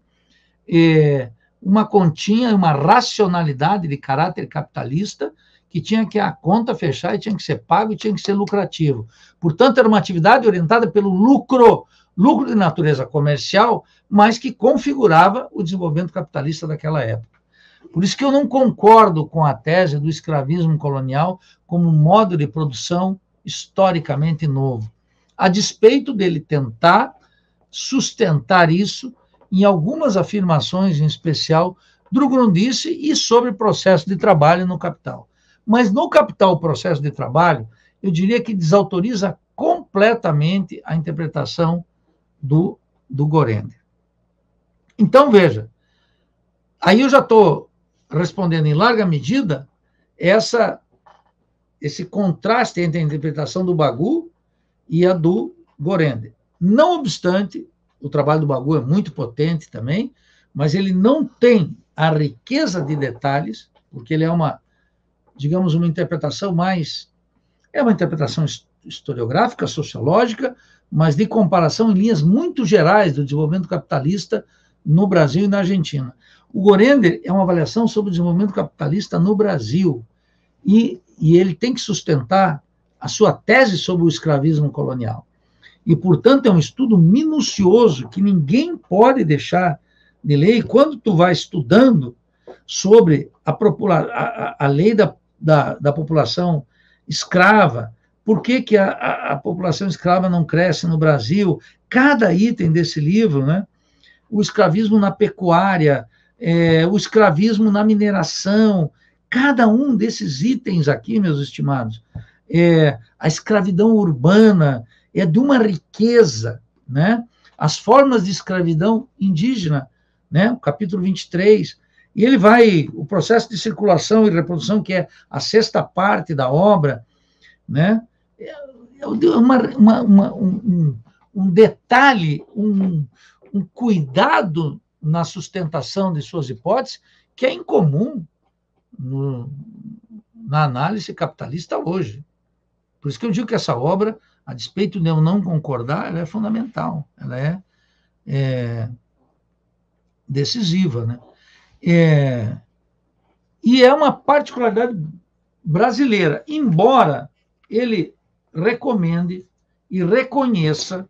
S1: uma continha, uma racionalidade de caráter capitalista que tinha que a conta fechar e tinha que ser pago e tinha que ser lucrativo. Portanto, era uma atividade orientada pelo lucro, lucro de natureza comercial, mas que configurava o desenvolvimento capitalista daquela época. Por isso que eu não concordo com a tese do escravismo colonial como modo de produção historicamente novo, a despeito dele tentar sustentar isso em algumas afirmações, em especial do Grundrisse e sobre o processo de trabalho no Capital. Mas no Capital, o processo de trabalho, eu diria que desautoriza completamente a interpretação do, do Gorender. Então, veja, aí eu já estou respondendo em larga medida essa, esse contraste entre a interpretação do Bagu e a do Gorender. Não obstante, o trabalho do Bagu é muito potente também, mas ele não tem a riqueza de detalhes, porque ele é uma, digamos, uma interpretação mais... É uma interpretação historiográfica, sociológica, mas de comparação em linhas muito gerais do desenvolvimento capitalista no Brasil e na Argentina. O Gorender é uma avaliação sobre o desenvolvimento capitalista no Brasil, e, e ele tem que sustentar a sua tese sobre o escravismo colonial. E, portanto, é um estudo minucioso que ninguém pode deixar de ler. E quando tu vai estudando sobre a, a, a lei da, da, da população escrava, por que, que a, a, a população escrava não cresce no Brasil, cada item desse livro, né? O escravismo na pecuária, é, o escravismo na mineração, cada um desses itens aqui, meus estimados, é, a escravidão urbana, é de uma riqueza, né? As formas de escravidão indígena, né? O capítulo vinte e três, e ele vai, o processo de circulação e reprodução, que é a sexta parte da obra, né? É uma, uma, uma, um, um detalhe, um, um cuidado na sustentação de suas hipóteses que é incomum no, na análise capitalista hoje. Por isso que eu digo que essa obra, a despeito de eu não concordar, ela é fundamental, ela é, é decisiva, né? É, e é uma particularidade brasileira, embora ele recomende e reconheça.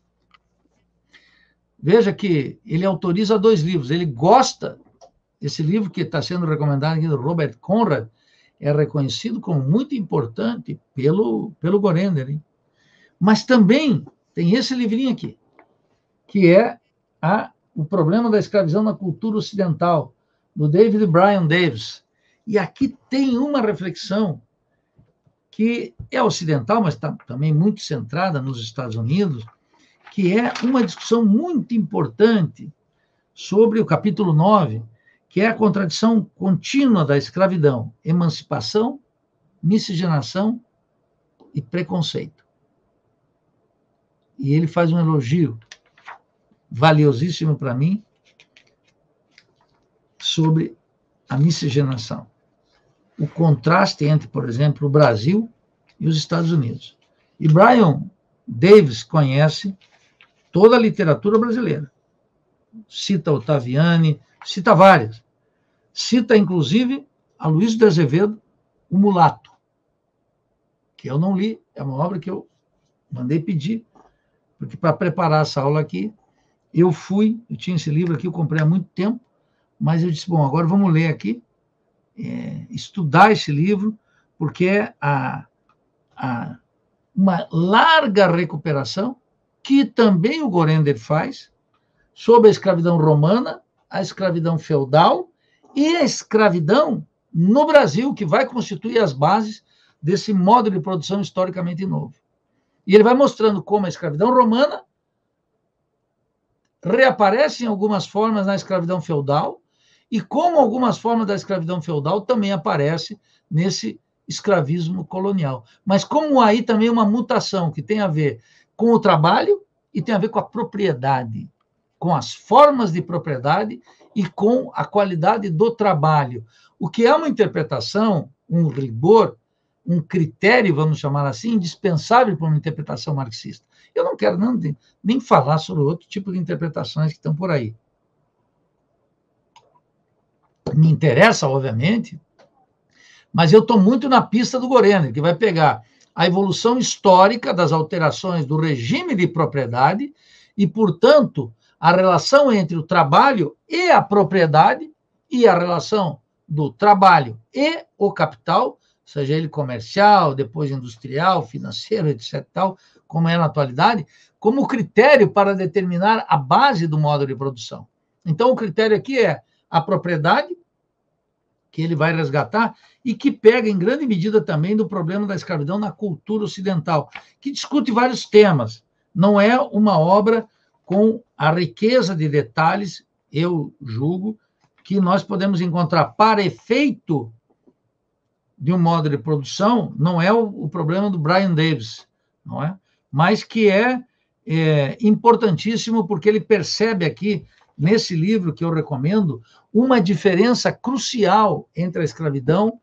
S1: Veja que ele autoriza dois livros, ele gosta, esse livro que está sendo recomendado aqui do Robert Conrad, é reconhecido como muito importante pelo, pelo Gorender, hein? Mas também tem esse livrinho aqui, que é a, o problema da escravidão na cultura ocidental, do David Bryan Davis. E aqui tem uma reflexão que é ocidental, mas está também muito centrada nos Estados Unidos, que é uma discussão muito importante sobre o capítulo nove, que é a contradição contínua da escravidão, emancipação, miscigenação e preconceito. E ele faz um elogio valiosíssimo para mim sobre a miscigenação. O contraste entre, por exemplo, o Brasil e os Estados Unidos. E Bryan Davis conhece toda a literatura brasileira. Cita Ottaviani, cita várias. Cita, inclusive, Aloysio de Azevedo, O Mulato, que eu não li, é uma obra que eu mandei pedir, porque para preparar essa aula aqui, eu fui, eu tinha esse livro aqui, eu comprei há muito tempo, mas eu disse, bom, agora vamos ler aqui, é, estudar esse livro, porque é a, a, uma larga recuperação, que também o Gorender faz, sobre a escravidão romana, a escravidão feudal e a escravidão no Brasil, que vai constituir as bases desse modo de produção historicamente novo. E ele vai mostrando como a escravidão romana reaparece em algumas formas na escravidão feudal e como algumas formas da escravidão feudal também aparecem nesse escravismo colonial. Mas como aí também uma mutação que tem a ver com o trabalho e tem a ver com a propriedade, com as formas de propriedade e com a qualidade do trabalho, o que é uma interpretação, um rigor, um critério, vamos chamar assim, indispensável para uma interpretação marxista. Eu não quero não, nem falar sobre outro tipo de interpretações que estão por aí. Me interessa, obviamente, mas eu estou muito na pista do Gorender, que vai pegar a evolução histórica das alterações do regime de propriedade e, portanto, a relação entre o trabalho e a propriedade e a relação do trabalho e o capital, seja ele comercial, depois industrial, financeiro, etc, tal, como é na atualidade, como critério para determinar a base do modo de produção. Então, o critério aqui é a propriedade, que ele vai resgatar, e que pega, em grande medida, também do problema da escravidão na cultura ocidental, que discute vários temas. Não é uma obra com a riqueza de detalhes, eu julgo, que nós podemos encontrar para efeito de um modo de produção, não é o, o problema do Brian Davis, não é? Mas que é, é importantíssimo porque ele percebe aqui, nesse livro que eu recomendo, uma diferença crucial entre a escravidão,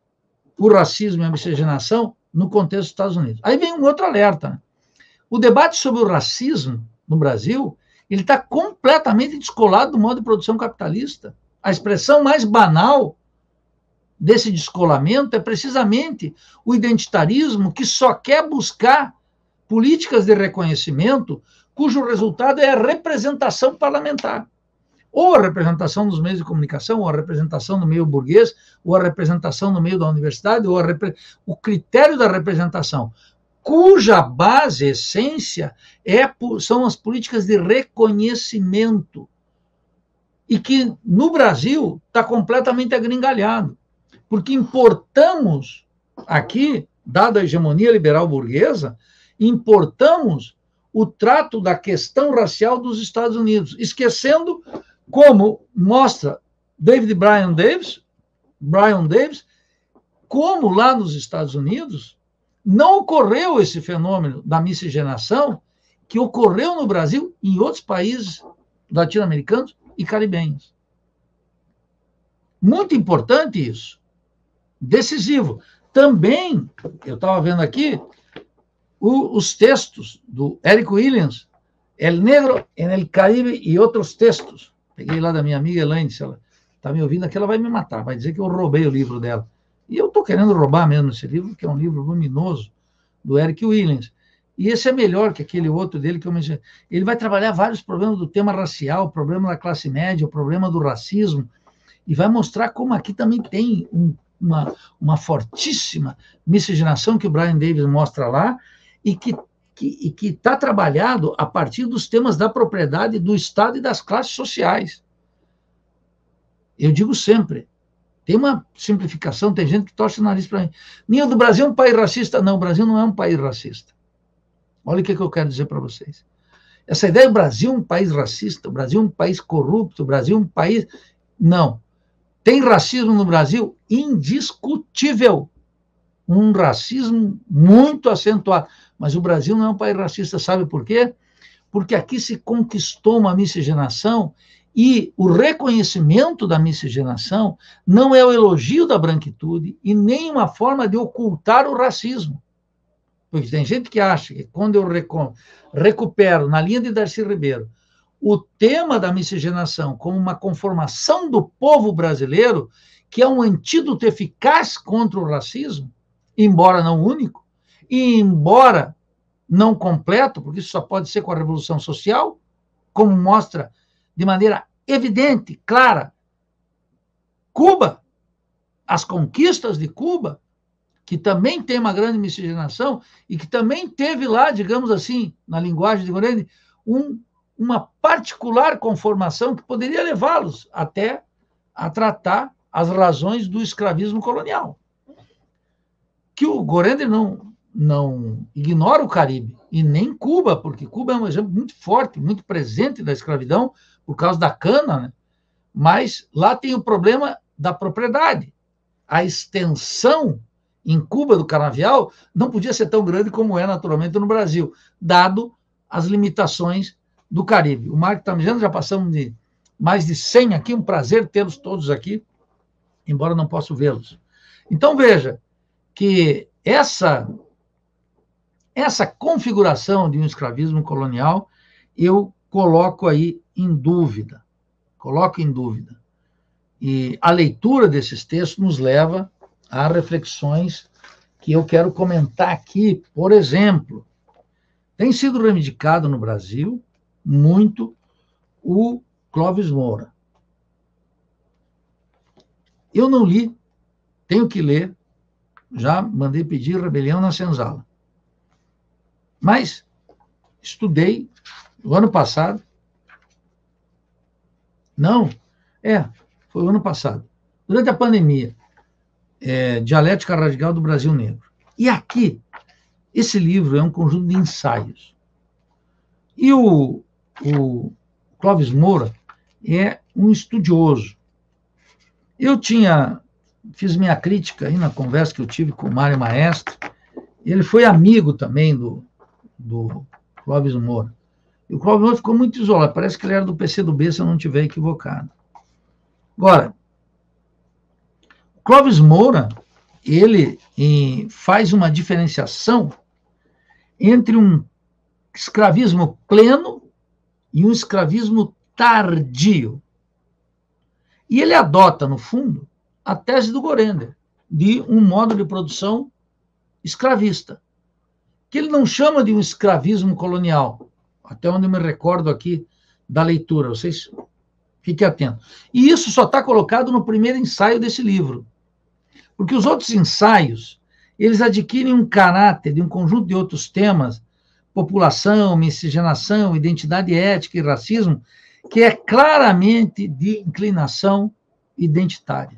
S1: o racismo e a miscigenação no contexto dos Estados Unidos. Aí vem um outro alerta. Né? O debate sobre o racismo no Brasil, ele está completamente descolado do modo de produção capitalista. A expressão mais banal desse descolamento é precisamente o identitarismo que só quer buscar políticas de reconhecimento cujo resultado é a representação parlamentar. Ou a representação nos meios de comunicação, ou a representação no meio burguês, ou a representação no meio da universidade, ou a repre... o critério da representação, cuja base, essência, é, são as políticas de reconhecimento. E que, no Brasil, está completamente agringalhado. Porque importamos aqui, dada a hegemonia liberal burguesa, importamos o trato da questão racial dos Estados Unidos, esquecendo, como mostra David Brian Davis, Brian Davis, como lá nos Estados Unidos não ocorreu esse fenômeno da miscigenação que ocorreu no Brasil e em outros países latino-americanos e caribenhos. Muito importante isso. Decisivo. Também, eu estava vendo aqui, o, os textos do Eric Williams, El Negro en el Caribe e outros textos. Peguei lá da minha amiga Elaine, se ela está me ouvindo aqui, ela vai me matar, vai dizer que eu roubei o livro dela. E eu estou querendo roubar mesmo esse livro, que é um livro luminoso, do Eric Williams. E esse é melhor que aquele outro dele que eu mencionei. Ele vai trabalhar vários problemas do tema racial, o problema da classe média, o problema do racismo, e vai mostrar como aqui também tem um, uma, uma fortíssima miscigenação que o Brian Davis mostra lá, e que que que está trabalhado a partir dos temas da propriedade, do Estado e das classes sociais. Eu digo sempre, tem uma simplificação, tem gente que torce o nariz para mim. Ninho, do Brasil é um país racista? Não, o Brasil não é um país racista. Olha o que, que eu quero dizer para vocês. Essa ideia do Brasil é um país racista, o Brasil é um país corrupto, o Brasil é um país... Não. Tem racismo no Brasil? Indiscutível. Um racismo muito acentuado. Mas o Brasil não é um país racista, sabe por quê? Porque aqui se conquistou uma miscigenação e o reconhecimento da miscigenação não é o elogio da branquitude e nem uma forma de ocultar o racismo. Porque tem gente que acha que quando eu recupero, na linha de Darcy Ribeiro, o tema da miscigenação como uma conformação do povo brasileiro, que é um antídoto eficaz contra o racismo, embora não único, e embora não completo, porque isso só pode ser com a Revolução Social, como mostra de maneira evidente, clara, Cuba, as conquistas de Cuba, que também tem uma grande miscigenação e que também teve lá, digamos assim, na linguagem de Gorende, um, uma particular conformação que poderia levá-los até a tratar as razões do escravismo colonial. Que o Gorende não, não ignora o Caribe, e nem Cuba, porque Cuba é um exemplo muito forte, muito presente da escravidão, por causa da cana, né? Mas lá tem o problema da propriedade. A extensão em Cuba do canavial não podia ser tão grande como é naturalmente no Brasil, dado as limitações do Caribe. O Marco está me dizendo, já passamos de mais de cem aqui, um prazer tê-los todos aqui, embora não possa vê-los. Então, veja que essa, essa configuração de um escravismo colonial eu coloco aí em dúvida, coloco em dúvida. E a leitura desses textos nos leva a reflexões que eu quero comentar aqui. Por exemplo, tem sido reivindicado no Brasil muito o Clóvis Moura. Eu não li, tenho que ler, já mandei pedir Rebelião na Senzala. Mas estudei o ano passado. Não, é, foi o ano passado, durante a pandemia, é, Dialética Radical do Brasil Negro. E aqui, esse livro é um conjunto de ensaios. E o, o Clóvis Moura é um estudioso. Eu tinha, fiz minha crítica aí na conversa que eu tive com o Mário Maestro, ele foi amigo também do, do Clóvis Moura. E o Clóvis Moura ficou muito isolado, parece que ele era do P C do B, se eu não estiver equivocado. Agora, o Clóvis Moura, ele em, faz uma diferenciação entre um escravismo pleno e um escravismo tardio. E ele adota, no fundo, a tese do Gorender, de um modo de produção escravista, que ele não chama de um escravismo colonial, até onde eu me recordo aqui da leitura, vocês fiquem atentos. E isso só está colocado no primeiro ensaio desse livro, porque os outros ensaios, eles adquirem um caráter de um conjunto de outros temas, população, miscigenação, identidade ética e racismo, que é claramente de inclinação identitária.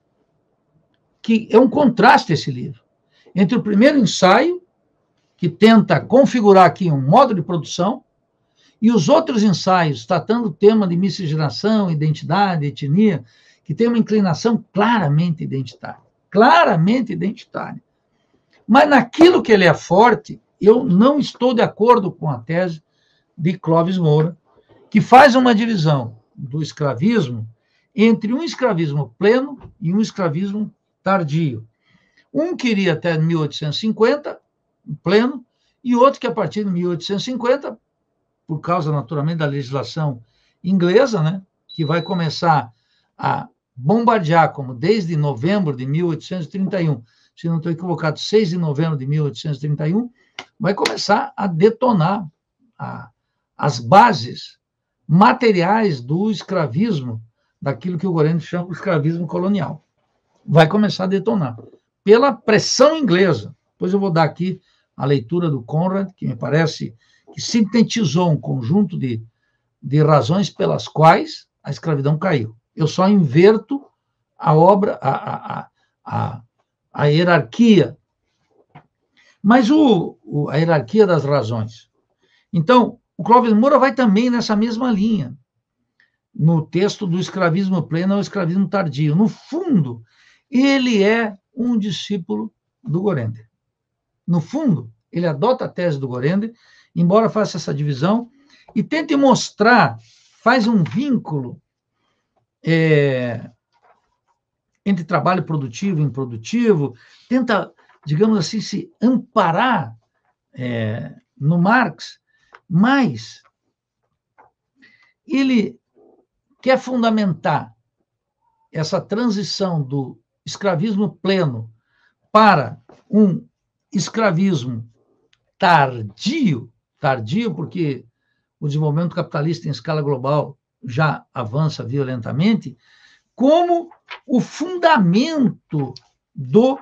S1: Que é um contraste esse livro, entre o primeiro ensaio, que tenta configurar aqui um modo de produção, e os outros ensaios, tratando o tema de miscigenação, identidade, etnia, que tem uma inclinação claramente identitária. Claramente identitária. Mas naquilo que ele é forte, eu não estou de acordo com a tese de Clóvis Moura, que faz uma divisão do escravismo entre um escravismo pleno e um escravismo tardio. Um queria até mil oitocentos e cinquenta, pleno, e outro que a partir de mil oitocentos e cinquenta, por causa, naturalmente, da legislação inglesa, né, que vai começar a bombardear, como desde novembro de mil oitocentos e trinta e um, se não estou equivocado, seis de novembro de mil oitocentos e trinta e um, vai começar a detonar a, as bases materiais do escravismo, daquilo que o Gorende chama de escravismo colonial. Vai começar a detonar, pela pressão inglesa. Depois eu vou dar aqui a leitura do Conrad, que me parece que sintetizou um conjunto de, de razões pelas quais a escravidão caiu. Eu só inverto a obra, a, a, a, a hierarquia, mas o, o, a hierarquia das razões. Então, o Clóvis Moura vai também nessa mesma linha, no texto do escravismo pleno ao escravismo tardio. No fundo, ele é um discípulo do Gorender. No fundo, ele adota a tese do Gorender, embora faça essa divisão, e tente mostrar, faz um vínculo é, entre trabalho produtivo e improdutivo, tenta, digamos assim, se amparar é, no Marx, mas ele quer fundamentar essa transição do escravismo pleno para um escravismo tardio, tardio porque o desenvolvimento capitalista em escala global já avança violentamente, como o fundamento do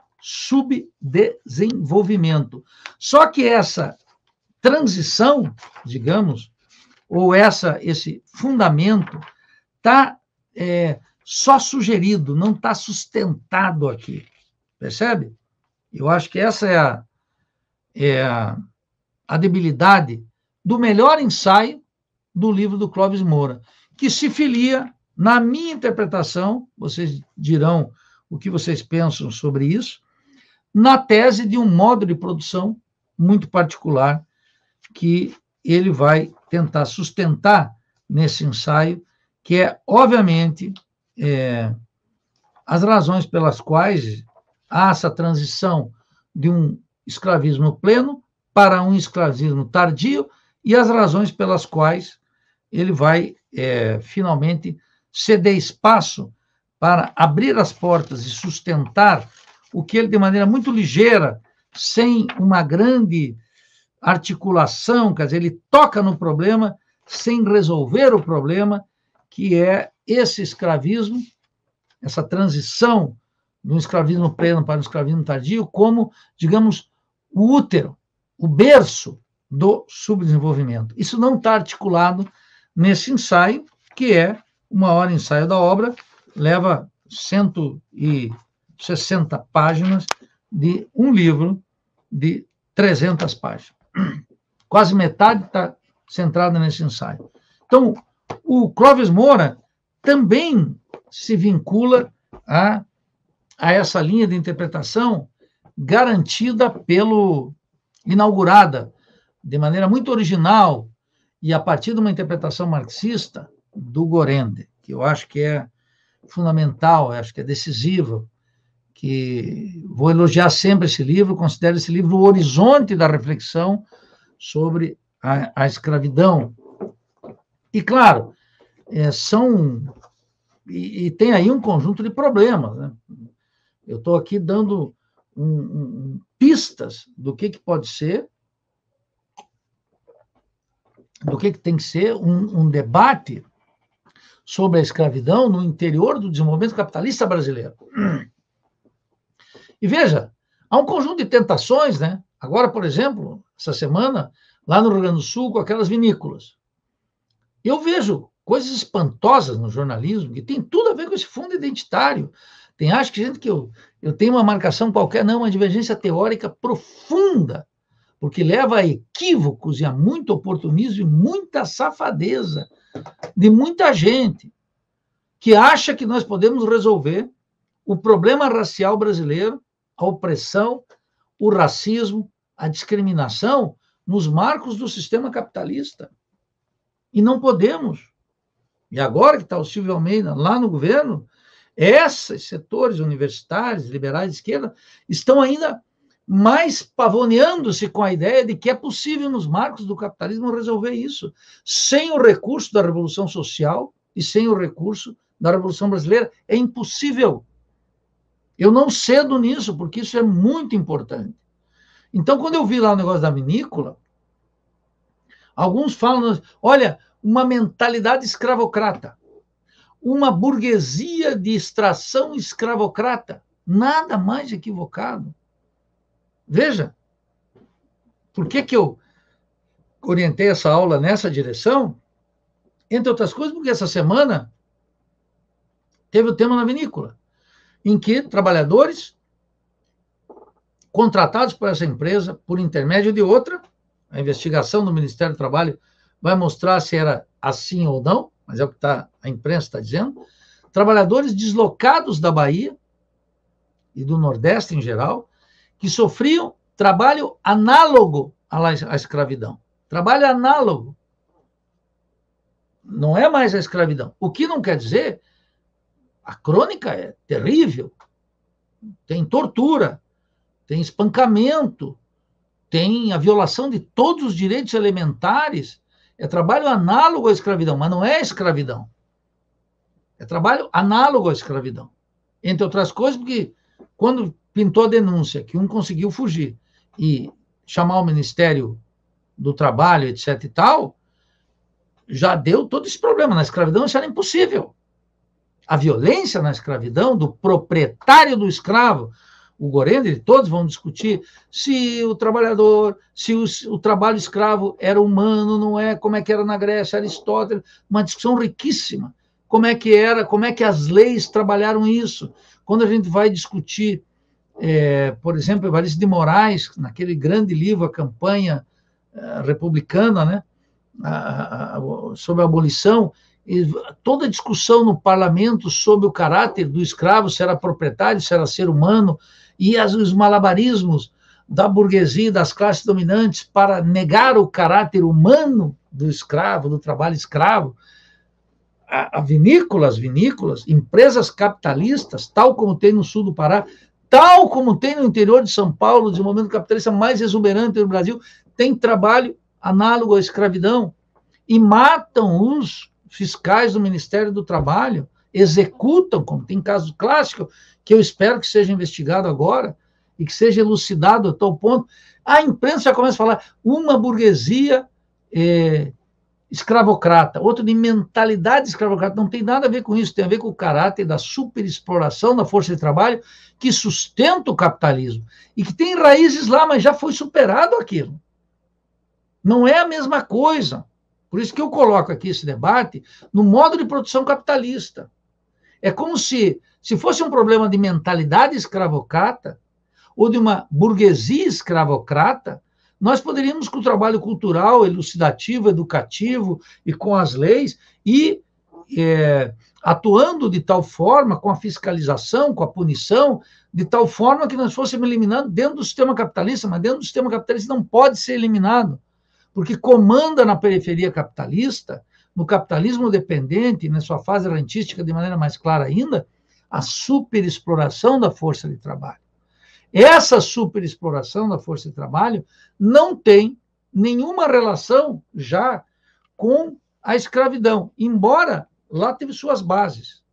S1: subdesenvolvimento. Só que essa transição, digamos, ou essa, esse fundamento, está é, só sugerido, não está sustentado aqui. Percebe? Eu acho que essa é a, é a, a debilidade do melhor ensaio do livro do Clóvis Moura, que se filia, na minha interpretação, vocês dirão o que vocês pensam sobre isso, na tese de um modo de produção muito particular que ele vai tentar sustentar nesse ensaio, que é, obviamente, é, as razões pelas quais há essa transição de um escravismo pleno para um escravismo tardio e as razões pelas quais ele vai, é, finalmente, ceder espaço para abrir as portas e sustentar o que ele, de maneira muito ligeira, sem uma grande articulação, quer dizer, ele toca no problema sem resolver o problema, que é esse escravismo, essa transição do escravismo pleno para o escravismo tardio, como, digamos, o útero, o berço do subdesenvolvimento. Isso não está articulado nesse ensaio, que é uma hora ensaio da obra, leva cento e sessenta páginas de um livro de trezentas páginas. Quase metade está centrada nesse ensaio. Então, o Clóvis Moura também se vincula a, a essa linha de interpretação garantida pelo, inaugurada de maneira muito original e a partir de uma interpretação marxista do Gorende, que eu acho que é fundamental, acho que é decisiva, que vou elogiar sempre esse livro, considero esse livro o horizonte da reflexão sobre a, a escravidão. E, claro, é, são... E, e tem aí um conjunto de problemas, né? Eu estou aqui dando um, um, pistas do que, que pode ser, do que, que tem que ser um, um debate sobre a escravidão no interior do desenvolvimento capitalista brasileiro. E veja, há um conjunto de tentações, né? Agora, por exemplo, essa semana, lá no Rio Grande do Sul, com aquelas vinícolas. Eu vejo coisas espantosas no jornalismo, que tem tudo a ver com esse fundo identitário. Tem, acho que gente que eu, eu tenho uma marcação qualquer, não, uma divergência teórica profunda, porque leva a equívocos e a muito oportunismo e muita safadeza de muita gente que acha que nós podemos resolver o problema racial brasileiro, a opressão, o racismo, a discriminação nos marcos do sistema capitalista. E não podemos. E agora que está o Silvio Almeida lá no governo, esses setores universitários, liberais de esquerda, estão ainda mais pavoneando-se com a ideia de que é possível, nos marcos do capitalismo, resolver isso, sem o recurso da Revolução Social e sem o recurso da Revolução Brasileira. É impossível. Eu não cedo nisso, porque isso é muito importante. Então, quando eu vi lá o negócio da vinícola, alguns falam, olha, uma mentalidade escravocrata, uma burguesia de extração escravocrata, nada mais equivocado. Veja, por que que eu orientei essa aula nessa direção? Entre outras coisas, porque essa semana teve o tema na vinícola, em que trabalhadores contratados por essa empresa, por intermédio de outra, a investigação do Ministério do Trabalho vai mostrar se era assim ou não, mas é o que tá, a imprensa está dizendo, trabalhadores deslocados da Bahia e do Nordeste em geral, que sofriam trabalho análogo à escravidão. Trabalho análogo. Não é mais a escravidão. O que não quer dizer, a crônica é terrível, tem tortura, tem espancamento, tem a violação de todos os direitos elementares, é trabalho análogo à escravidão, mas não é escravidão. É trabalho análogo à escravidão. Entre outras coisas, porque quando pintou a denúncia que um conseguiu fugir e chamar o Ministério do Trabalho, etc e tal, já deu todo esse problema. Na escravidão isso era impossível. A violência na escravidão do proprietário do escravo, o Gorender, todos vão discutir se o trabalhador, se o, o trabalho escravo era humano, não é, como é que era na Grécia, Aristóteles, uma discussão riquíssima. Como é que era, como é que as leis trabalharam isso. Quando a gente vai discutir, é, por exemplo, Evaristo de Moraes, naquele grande livro, A Campanha uh, Republicana, né, a, a, a, sobre a abolição, e toda a discussão no parlamento sobre o caráter do escravo, se era proprietário, se era ser humano, e as, os malabarismos da burguesia e das classes dominantes para negar o caráter humano do escravo, do trabalho escravo, a, a vinícolas, vinícolas, empresas capitalistas, tal como tem no sul do Pará, tal como tem no interior de São Paulo, de momento capitalista mais exuberante do Brasil, tem trabalho análogo à escravidão, e matam os fiscais do Ministério do Trabalho, executam, como tem caso clássico, que eu espero que seja investigado agora, e que seja elucidado a tal ponto. A imprensa já começa a falar uma burguesia é, escravocrata, outro de mentalidade escravocrata, não tem nada a ver com isso, tem a ver com o caráter da superexploração da força de trabalho que sustenta o capitalismo, e que tem raízes lá, mas já foi superado aquilo. Não é a mesma coisa. Por isso que eu coloco aqui esse debate no modo de produção capitalista. É como se, se fosse um problema de mentalidade escravocrata ou de uma burguesia escravocrata, nós poderíamos, com o trabalho cultural, elucidativo, educativo e com as leis, ir é, atuando de tal forma, com a fiscalização, com a punição, de tal forma que nós fôssemos eliminando dentro do sistema capitalista, mas dentro do sistema capitalista não pode ser eliminado, porque comanda na periferia capitalista, no capitalismo dependente, na sua fase rentística de maneira mais clara ainda, a superexploração da força de trabalho. Essa superexploração da força de trabalho não tem nenhuma relação já com a escravidão, embora lá teve suas bases.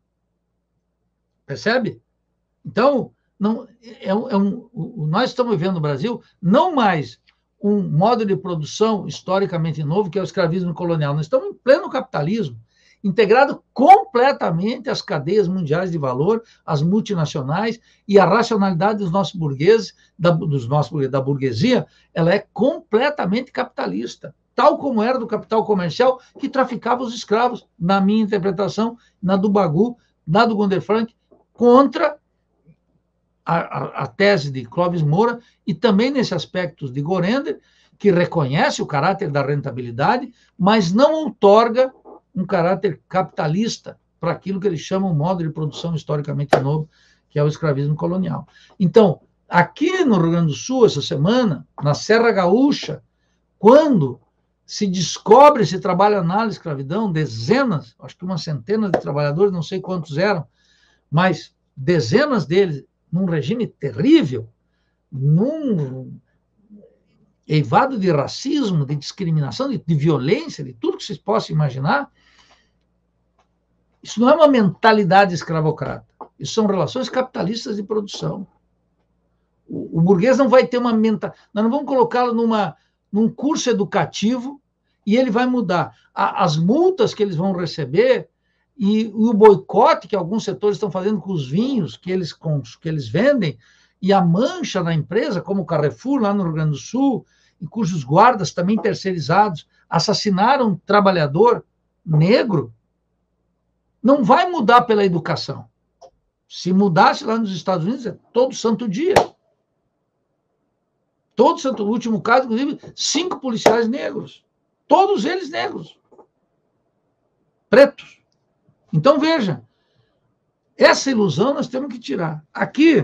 S1: Percebe? Então, não, é, é um, nós estamos vivendo no Brasil não mais um modo de produção historicamente novo, que é o escravismo colonial. Nós estamos em pleno capitalismo, integrado completamente às cadeias mundiais de valor, às multinacionais, e a racionalidade dos nossos burgueses, da, dos nossos, da burguesia, ela é completamente capitalista, tal como era do capital comercial que traficava os escravos, na minha interpretação, na do Bagu, na do Gunder Frank, contra A, a, a tese de Clóvis Moura, e também nesse aspecto de Gorender, que reconhece o caráter da rentabilidade, mas não outorga um caráter capitalista para aquilo que eles chamam de modo de produção historicamente novo, que é o escravismo colonial. Então, aqui no Rio Grande do Sul, essa semana, na Serra Gaúcha, quando se descobre esse trabalho análogo à escravidão, dezenas, acho que uma centena de trabalhadores, não sei quantos eram, mas dezenas deles, num regime terrível, num eivado de racismo, de discriminação, de, de violência, de tudo que vocês possam imaginar. Isso não é uma mentalidade escravocrata. Isso são relações capitalistas de produção. O, o burguês não vai ter uma mentalidade. Nós não vamos colocá-lo numa, num curso educativo e ele vai mudar. A, as multas que eles vão receber e, e o boicote que alguns setores estão fazendo com os vinhos que eles, com, que eles vendem, e a mancha na empresa, como o Carrefour, lá no Rio Grande do Sul, e cujos guardas, também terceirizados, assassinaram um trabalhador negro, não vai mudar pela educação. Se mudasse lá nos Estados Unidos, é todo santo dia. Todo santo, no último caso, inclusive, cinco policiais negros. Todos eles negros. Pretos. Então, veja, essa ilusão nós temos que tirar. Aqui,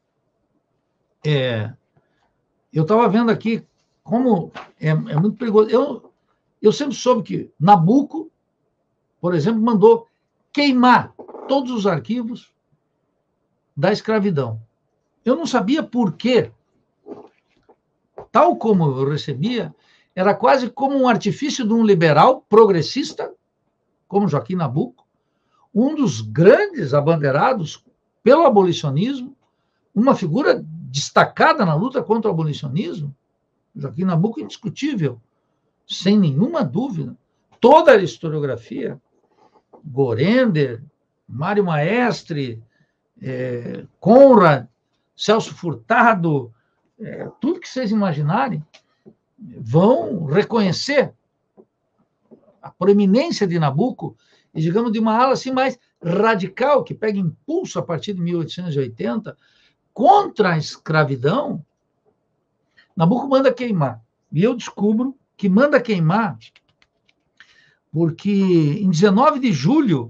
S1: é, eu estava vendo aqui como é, é muito perigoso. Eu, eu sempre soube que Nabucco, por exemplo, mandou queimar todos os arquivos da escravidão. Eu não sabia por quê. tal como eu recebia, era quase como um artifício de um liberal progressista, como Joaquim Nabuco, um dos grandes abanderados pelo abolicionismo, uma figura destacada na luta contra o abolicionismo. Joaquim Nabuco indiscutível, sem nenhuma dúvida. Toda a historiografia, Gorender, Mário Maestre, é, Conrad, Celso Furtado, é, tudo que vocês imaginarem, vão reconhecer a proeminência de Nabuco e, digamos, de uma ala assim mais radical, que pega impulso a partir de mil oitocentos e oitenta, contra a escravidão. Nabuco manda queimar. E eu descubro que manda queimar porque em dezenove de julho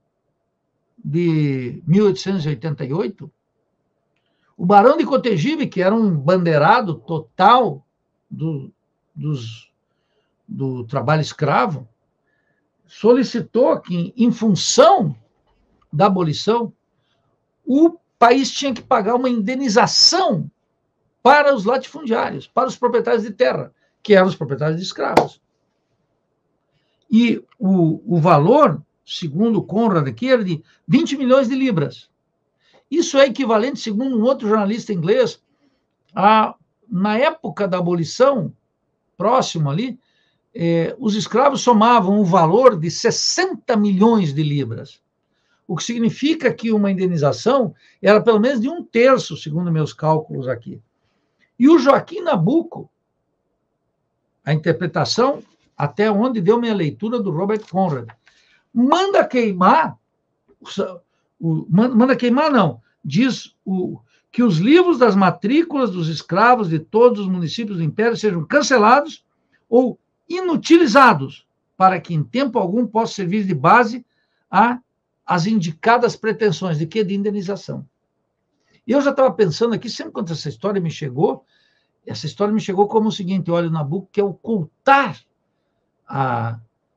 S1: de mil oitocentos e oitenta e oito, o Barão de Cotegipe, que era um bandeirado total do, dos, do trabalho escravo, solicitou que, em função da abolição, o país tinha que pagar uma indenização para os latifundiários, para os proprietários de terra, que eram os proprietários de escravos. E o, o valor, segundo Conrad aqui, era de vinte milhões de libras. Isso é equivalente, segundo um outro jornalista inglês, a, na época da abolição, próximo ali, eh, os escravos somavam o valor de sessenta milhões de libras, o que significa que uma indenização era pelo menos de um terço, segundo meus cálculos aqui. E o Joaquim Nabuco, a interpretação, até onde deu minha leitura do Robert Conrad, manda queimar, o, manda queimar não, diz o, que os livros das matrículas dos escravos de todos os municípios do Império sejam cancelados ou inutilizados, para que em tempo algum possa servir de base a as indicadas pretensões de que? De indenização. E eu já estava pensando aqui, sempre quando essa história me chegou, essa história me chegou como o seguinte: olha, o Nabuco quer ocultar a,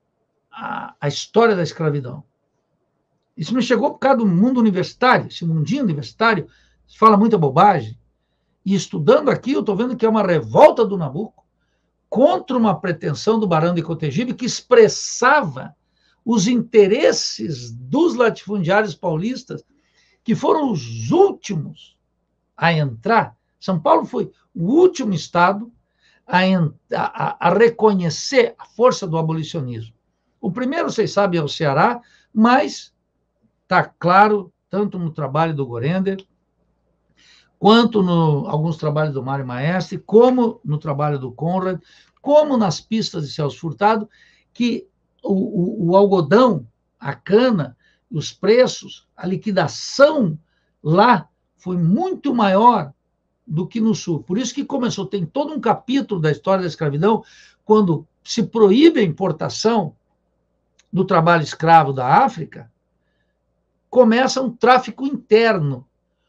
S1: a, a história da escravidão. Isso me chegou por causa do mundo universitário, esse mundinho universitário, fala muita bobagem. E estudando aqui, eu estou vendo que é uma revolta do Nabuco contra uma pretensão do Barão de Cotegipe que expressava os interesses dos latifundiários paulistas, que foram os últimos a entrar. São Paulo foi o último estado a, a, a reconhecer a força do abolicionismo. O primeiro, vocês sabem, é o Ceará, mas está claro, tanto no trabalho do Gorender, quanto em alguns trabalhos do Mário Maestre, como no trabalho do Conrad, como nas pistas de Celso Furtado, que o, o, o algodão, a cana, os preços, a liquidação lá foi muito maior do que no Sul. Por isso que começou, tem todo um capítulo da história da escravidão, quando se proíbe a importação do trabalho escravo da África, começa um tráfico interno.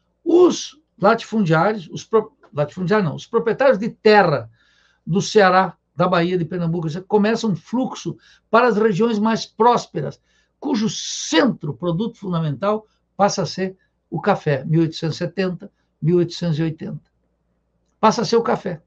S1: Os latifundiários, os pro, latifundiários não, os proprietários de terra do Ceará, da Bahia, de Pernambuco, começa um fluxo para as regiões mais prósperas, cujo centro, produto fundamental, passa a ser o café, mil oitocentos e setenta, mil oitocentos e oitenta. Passa a ser o café.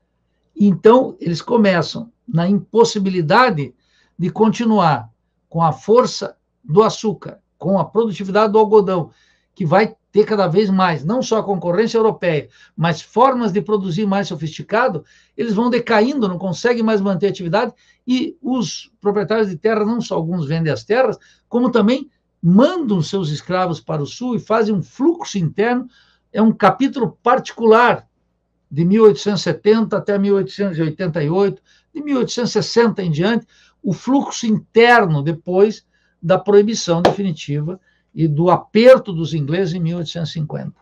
S1: Então, eles começam na impossibilidade de continuar com a força do açúcar, com a produtividade do algodão, que vai ter cada vez mais, não só a concorrência europeia, mas formas de produzir mais sofisticado, eles vão decaindo, não conseguem mais manter a atividade, e os proprietários de terra, não só alguns vendem as terras, como também mandam seus escravos para o sul e fazem um fluxo interno. É um capítulo particular de mil oitocentos e setenta até mil oitocentos e oitenta e oito, de mil oitocentos e sessenta em diante, o fluxo interno depois da proibição definitiva e do aperto dos ingleses em mil oitocentos e cinquenta.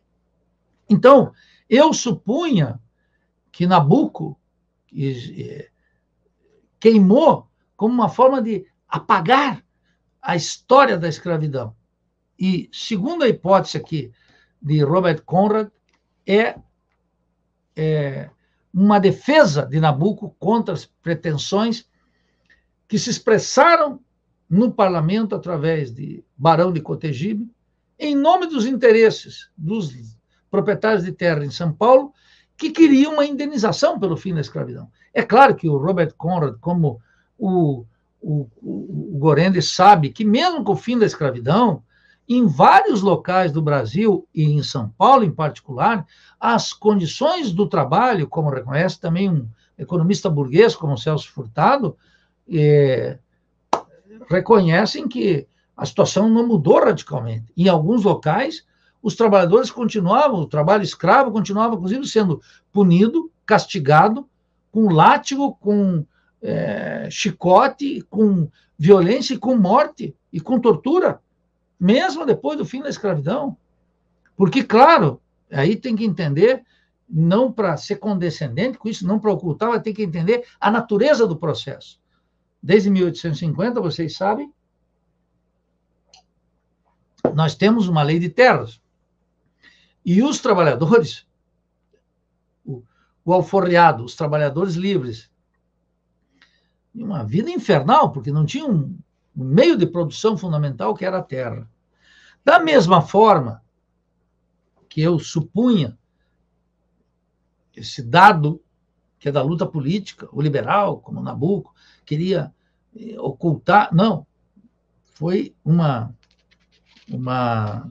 S1: Então, eu supunha que Nabuco queimou como uma forma de apagar a história da escravidão. E, segundo a hipótese aqui de Robert Conrad, é, é uma defesa de Nabuco contra as pretensões que se expressaram no parlamento através de Barão de Cotegipe, em nome dos interesses dos proprietários de terra em São Paulo que queria uma indenização pelo fim da escravidão. É claro que o Robert Conrad, como o, o, o Gorende, sabe que mesmo com o fim da escravidão, em vários locais do Brasil, e em São Paulo em particular, as condições do trabalho, como reconhece também um economista burguês como Celso Furtado, é, reconhecem que a situação não mudou radicalmente. Em alguns locais, os trabalhadores continuavam, o trabalho escravo continuava, inclusive, sendo punido, castigado, com látigo, com é, chicote, com violência e com morte, e com tortura, mesmo depois do fim da escravidão. Porque, claro, aí tem que entender, não para ser condescendente com isso, não para ocultar, mas tem que entender a natureza do processo. Desde mil oitocentos e cinquenta, vocês sabem, nós temos uma lei de terras. E os trabalhadores, o, o alforriado, os trabalhadores livres, uma vida infernal, porque não tinham um, um meio de produção fundamental que era a terra. Da mesma forma que eu supunha esse dado que é da luta política, o liberal, como Nabuco, queria ocultar, não, foi uma uma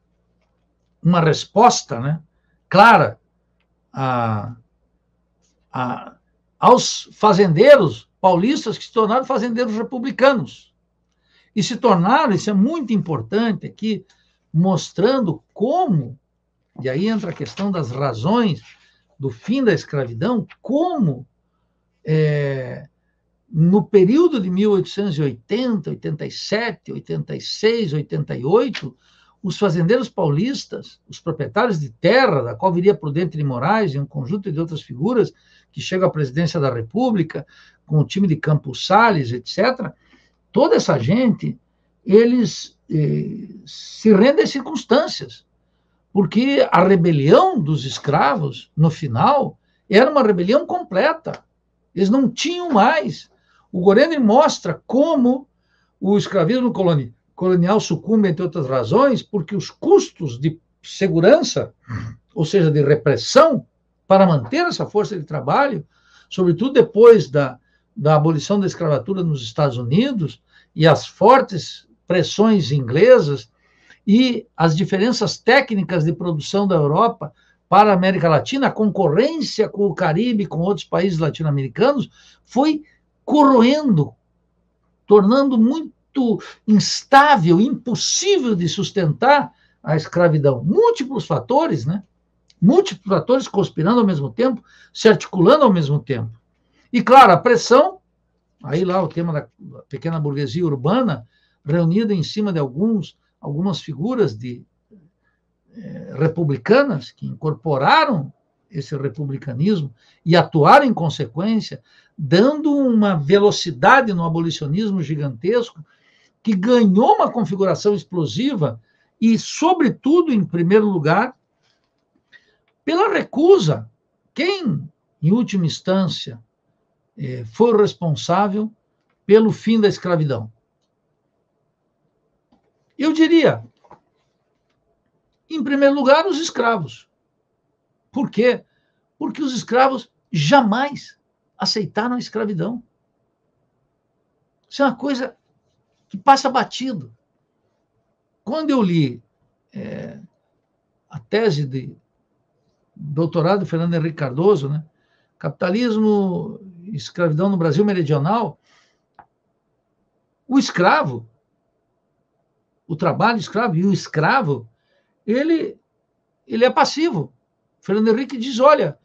S1: uma resposta, né, clara a, a, aos fazendeiros paulistas que se tornaram fazendeiros republicanos. E se tornaram, isso é muito importante aqui, mostrando como, e aí entra a questão das razões do fim da escravidão, como é, no período de mil oitocentos e oitenta, oitenta e sete, oitenta e seis, oitenta e oito, os fazendeiros paulistas, os proprietários de terra, da qual viria Prudente de Moraes e um conjunto de outras figuras que chegam à presidência da República, com o time de Campos Salles, etcétera, toda essa gente, eles eh, se rendem às circunstâncias, porque a rebelião dos escravos, no final, era uma rebelião completa. Eles não tinham mais. O Gorende mostra como o escravismo coloni- colonial sucumbe, entre outras razões, porque os custos de segurança, ou seja, de repressão, para manter essa força de trabalho, sobretudo depois da, da abolição da escravatura nos Estados Unidos e as fortes pressões inglesas e as diferenças técnicas de produção da Europa para a América Latina, a concorrência com o Caribe, com outros países latino-americanos, foi corroendo, tornando muito instável, impossível de sustentar a escravidão. Múltiplos fatores, né? Múltiplos fatores conspirando ao mesmo tempo, se articulando ao mesmo tempo. E, claro, a pressão, aí lá o tema da pequena burguesia urbana, reunida em cima de alguns, algumas figuras de eh, republicanas que incorporaram esse republicanismo e atuaram em consequência, dando uma velocidade no abolicionismo gigantesco que ganhou uma configuração explosiva e, sobretudo, em primeiro lugar, pela recusa. Quem, em última instância, eh, foi o responsável pelo fim da escravidão? Eu diria, em primeiro lugar, os escravos. Por quê? Porque os escravos jamais aceitaram a escravidão. Isso é uma coisa que passa batido. Quando eu li é, a tese de doutorado de Fernando Henrique Cardoso, né, Capitalismo e Escravidão no Brasil Meridional, o escravo, o trabalho escravo e o escravo, ele, ele é passivo. Fernando Henrique diz, olha,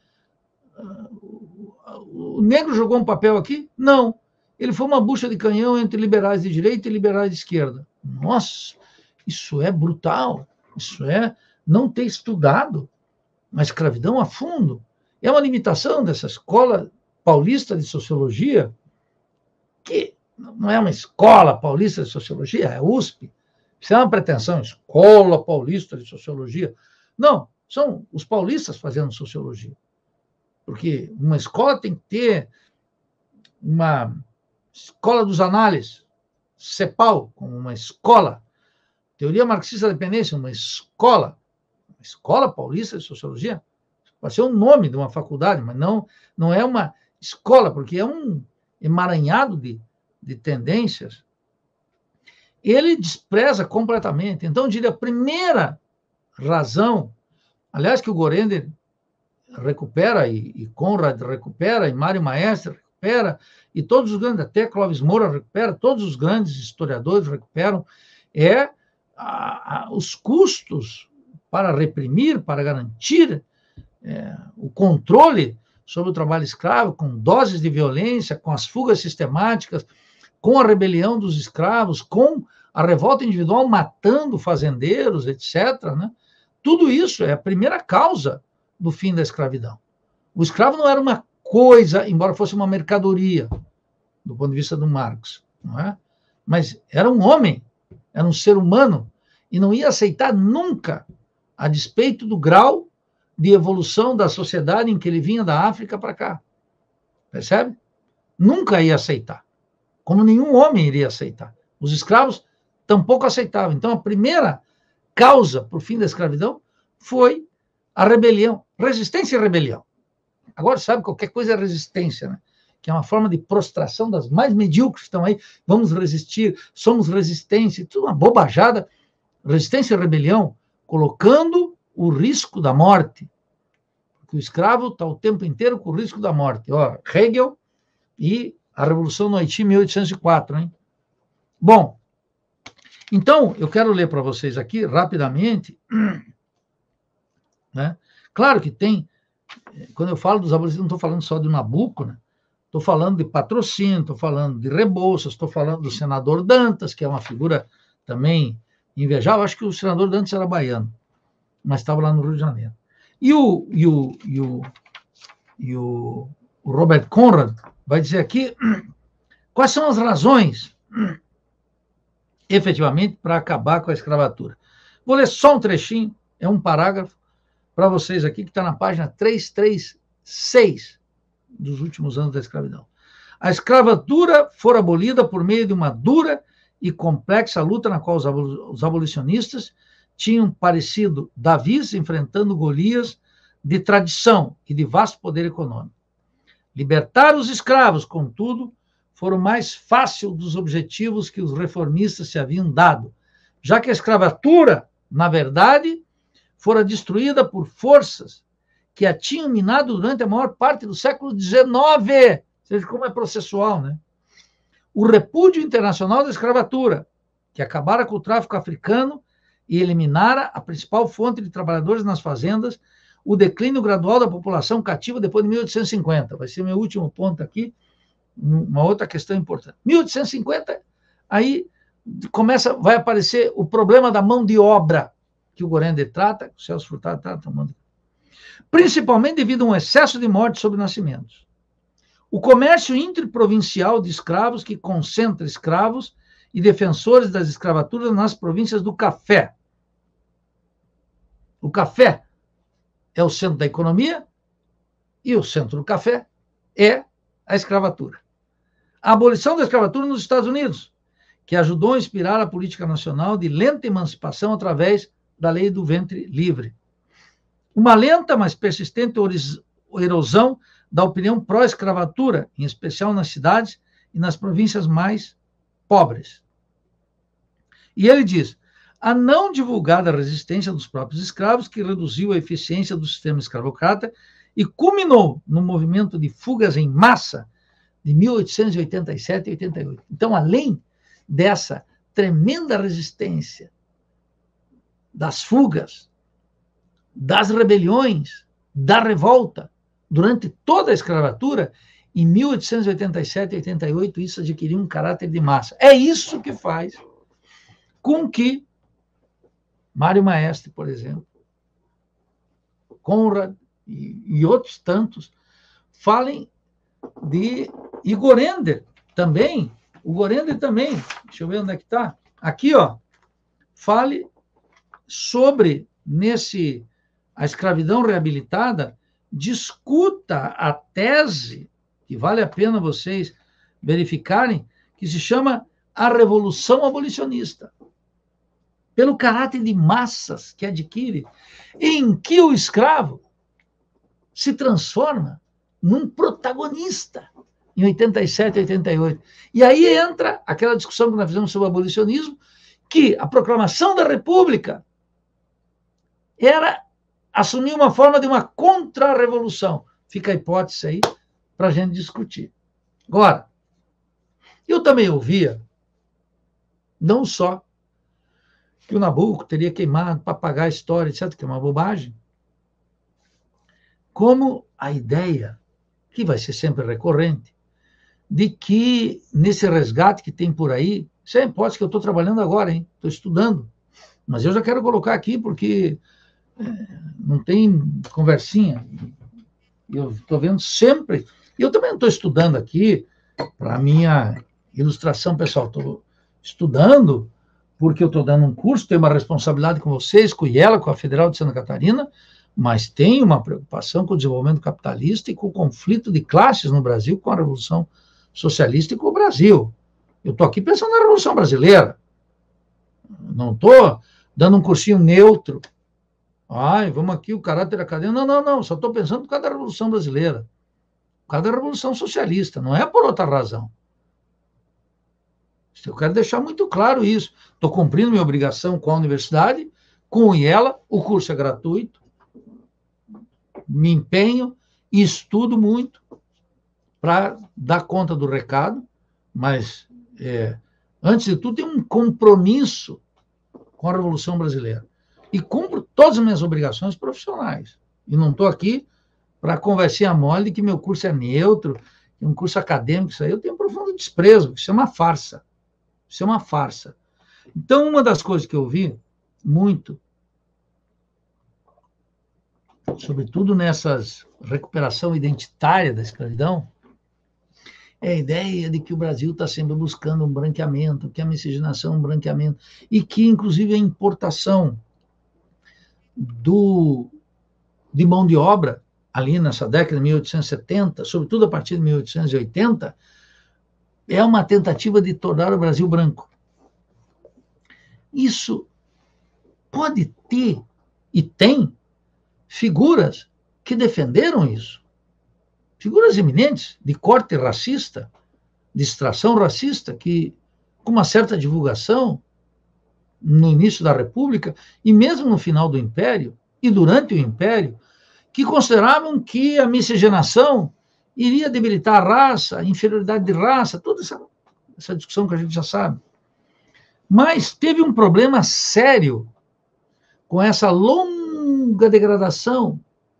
S1: o negro jogou um papel aqui? Não. Ele foi uma bucha de canhão entre liberais de direita e liberais de esquerda. Nossa, isso é brutal. Isso é não ter estudado a escravidão a fundo. É uma limitação dessa escola paulista de sociologia, que não é uma escola paulista de sociologia, é a U S P. Isso é uma pretensão, escola paulista de sociologia. Não, são os paulistas fazendo sociologia. Porque uma escola tem que ter uma escola dos análises, CEPAL, como uma escola, teoria marxista da dependência, uma escola, uma escola paulista de sociologia, pode ser o nome de uma faculdade, mas não, não é uma escola, porque é um emaranhado de, de tendências. Ele despreza completamente. Então, eu diria, a primeira razão, aliás, que o Gorender recupera, e, e Conrad recupera, e Mário Maestre recupera, e todos os grandes, até Clóvis Moura recupera, todos os grandes historiadores recuperam, é a, a, os custos para reprimir, para garantir é, o controle sobre o trabalho escravo, com doses de violência, com as fugas sistemáticas, com a rebelião dos escravos, com a revolta individual matando fazendeiros, etcétera, né? Tudo isso é a primeira causa do fim da escravidão. O escravo não era uma coisa, embora fosse uma mercadoria, do ponto de vista do Marx, não é? Mas era um homem, era um ser humano, e não ia aceitar nunca, a despeito do grau de evolução da sociedade em que ele vinha da África para cá. Percebe? Nunca ia aceitar. Como nenhum homem iria aceitar. Os escravos tampouco aceitavam. Então, a primeira causa para o fim da escravidão foi a rebelião. Resistência e rebelião. Agora, sabe, qualquer coisa é resistência, né? Que é uma forma de prostração das mais medíocres que estão aí. Vamos resistir, somos resistência, tudo uma bobajada. Resistência e rebelião, colocando o risco da morte. Porque o escravo está o tempo inteiro com o risco da morte. Ó, Hegel e a Revolução no Haiti, mil oitocentos e quatro, hein? Bom, então, eu quero ler para vocês aqui, rapidamente, né? Claro que tem, quando eu falo dos abolicionistas, não estou falando só de Nabucco, né? Estou falando de Patrocínio, estou falando de Rebouças, estou falando do senador Dantas, que é uma figura também invejável. Acho que o senador Dantas era baiano, mas estava lá no Rio de Janeiro. E o, e o, e o, e o, o Robert Conrad vai dizer aqui quais são as razões, efetivamente, para acabar com a escravatura. Vou ler só um trechinho, é um parágrafo, para vocês aqui, que está na página trezentos e trinta e seis dos últimos anos da escravidão. A escravatura foi abolida por meio de uma dura e complexa luta na qual os abolicionistas tinham parecido Davis enfrentando Golias de tradição e de vasto poder econômico. Libertar os escravos, contudo, foram mais fácil dos objetivos que os reformistas se haviam dado, já que a escravatura, na verdade, fora destruída por forças que a tinham minado durante a maior parte do século dezenove. Seja, como é processual, né? O repúdio internacional da escravatura, que acabara com o tráfico africano e eliminara a principal fonte de trabalhadores nas fazendas, o declínio gradual da população cativa depois de mil oitocentos e cinquenta. Vai ser meu último ponto aqui, uma outra questão importante. mil oitocentos e cinquenta, aí começa, vai aparecer o problema da mão de obra, que o Gorender trata, o Celso Furtado trata, principalmente devido a um excesso de mortes sobre nascimentos. O comércio interprovincial de escravos, que concentra escravos e defensores das escravaturas nas províncias do café. O café é o centro da economia e o centro do café é a escravatura. A abolição da escravatura nos Estados Unidos, que ajudou a inspirar a política nacional de lenta emancipação através da lei do ventre livre. Uma lenta, mas persistente erosão da opinião pró-escravatura, em especial nas cidades e nas províncias mais pobres. E ele diz, a não divulgada resistência dos próprios escravos, que reduziu a eficiência do sistema escravocrata e culminou no movimento de fugas em massa de mil oitocentos e oitenta e sete e oitenta e oito. Então, além dessa tremenda resistência das fugas, das rebeliões, da revolta, durante toda a escravatura, em mil oitocentos e oitenta e sete e oitenta e oito, isso adquiriu um caráter de massa. É isso que faz com que Mário Maestre, por exemplo, Conrad e, e outros tantos, falem de... E Gorender também, o Gorender também, deixa eu ver onde é que está, aqui, ó, fale sobre, nesse, a escravidão reabilitada, discuta a tese, que vale a pena vocês verificarem, que se chama a Revolução Abolicionista, pelo caráter de massas que adquire, em que o escravo se transforma num protagonista em oitenta e sete, oitenta e oito. E aí entra aquela discussão que nós fizemos sobre o abolicionismo, que a proclamação da República era assumir uma forma de uma contra-revolução. Fica a hipótese aí para a gente discutir. Agora, eu também ouvia, não só que o Nabucco teria queimado para pagar a história, etcétera, que é uma bobagem, como a ideia, que vai ser sempre recorrente, de que nesse resgate que tem por aí, isso é a hipótese que eu estou trabalhando agora, hein? Estou estudando, mas eu já quero colocar aqui porque é, não tem conversinha. Eu estou vendo sempre, e eu também não estou estudando aqui para a minha ilustração pessoal, estou estudando porque eu estou dando um curso, tenho uma responsabilidade com vocês, com o IELA, com a Federal de Santa Catarina, mas tenho uma preocupação com o desenvolvimento capitalista e com o conflito de classes no Brasil, com a Revolução Socialista e com o Brasil. Eu estou aqui pensando na Revolução Brasileira. Não estou dando um cursinho neutro. Ai, vamos aqui, o caráter acadêmico. Não, não, não, só estou pensando por causa da Revolução Brasileira. Por causa da Revolução Socialista, não é por outra razão. Eu quero deixar muito claro isso. Estou cumprindo minha obrigação com a universidade, com o IELA, o curso é gratuito, me empenho e estudo muito para dar conta do recado, mas, é, antes de tudo, tem um compromisso com a Revolução Brasileira. E cumpro todas as minhas obrigações profissionais. E não estou aqui para conversinha mole de que meu curso é neutro, que é um curso acadêmico, isso aí eu tenho um profundo desprezo, isso é uma farsa. Isso é uma farsa. Então, uma das coisas que eu vi muito, sobretudo nessas recuperação identitária da escravidão, é a ideia de que o Brasil está sempre buscando um branqueamento, que a miscigenação é um branqueamento, e que, inclusive, a importação do, de mão de obra, ali nessa década de mil oitocentos e setenta, sobretudo a partir de mil oitocentos e oitenta, é uma tentativa de tornar o Brasil branco. Isso pode ter, e tem, figuras que defenderam isso. Figuras eminentes, de corte racista, de extração racista, que, com uma certa divulgação, no início da República, e mesmo no final do Império, e durante o Império, que consideravam que a miscigenação iria debilitar a raça, a inferioridade de raça, toda essa, essa discussão que a gente já sabe. Mas teve um problema sério com essa longa degradação,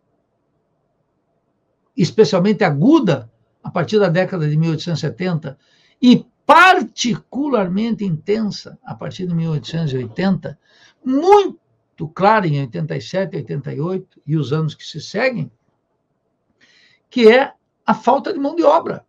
S1: especialmente aguda, a partir da década de mil oitocentos e setenta, e particularmente intensa a partir de mil oitocentos e oitenta, muito clara em oitenta e sete, oitenta e oito e os anos que se seguem, que é a falta de mão de obra.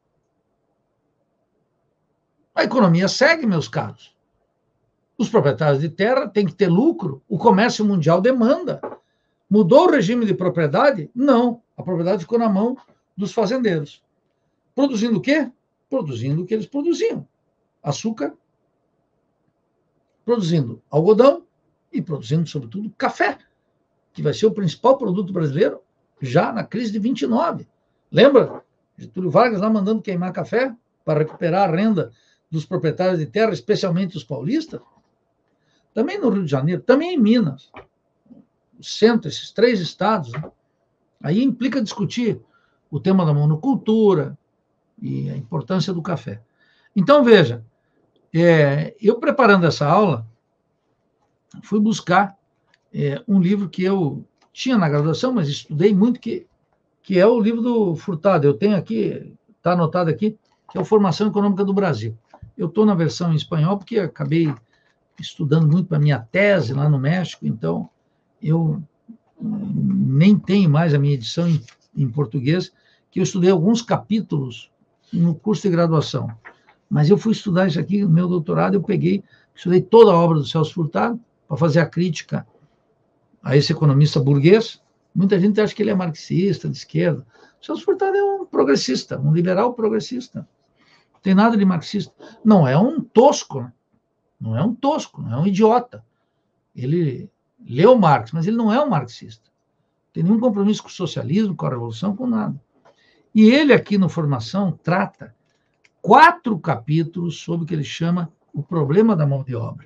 S1: A economia segue, meus caros. Os proprietários de terra têm que ter lucro, o comércio mundial demanda. Mudou o regime de propriedade? Não. A propriedade ficou na mão dos fazendeiros. Produzindo o quê? Produzindo o que eles produziam. Açúcar, produzindo algodão e produzindo, sobretudo, café, que vai ser o principal produto brasileiro já na crise de vinte e nove. Lembra? Getúlio Vargas lá mandando queimar café para recuperar a renda dos proprietários de terra, especialmente os paulistas. Também no Rio de Janeiro, também em Minas. O centro, esses três estados, né? Aí implica discutir o tema da monocultura e a importância do café. Então, veja, é, eu preparando essa aula, fui buscar é, um livro que eu tinha na graduação, mas estudei muito, que, que é o livro do Furtado. Eu tenho aqui, está anotado aqui, que é o Formação Econômica do Brasil. Eu estou na versão em espanhol, porque acabei estudando muito para a minha tese lá no México, então eu nem tenho mais a minha edição em, em português, que eu estudei alguns capítulos no curso de graduação. Mas eu fui estudar isso aqui no meu doutorado, eu peguei, estudei toda a obra do Celso Furtado, para fazer a crítica a esse economista burguês. Muita gente acha que ele é marxista, de esquerda. O Celso Furtado é um progressista, um liberal progressista. Não tem nada de marxista. Não é um tosco, né? Não é um tosco, não é um idiota. Ele leu Marx, mas ele não é um marxista. tem nenhum compromisso com o socialismo, com a revolução, com nada. E ele aqui no Formação trata quatro capítulos sobre o que ele chama o problema da mão de obra.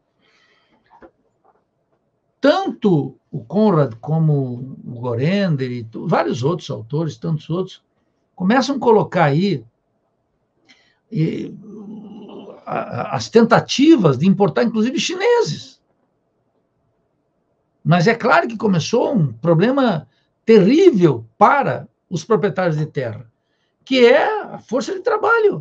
S1: Tanto o Conrad como o Gorender e vários outros autores, tantos outros, começam a colocar aí e, a, as tentativas de importar, inclusive, chineses. Mas é claro que começou um problema terrível para os proprietários de terra, que é a força de trabalho.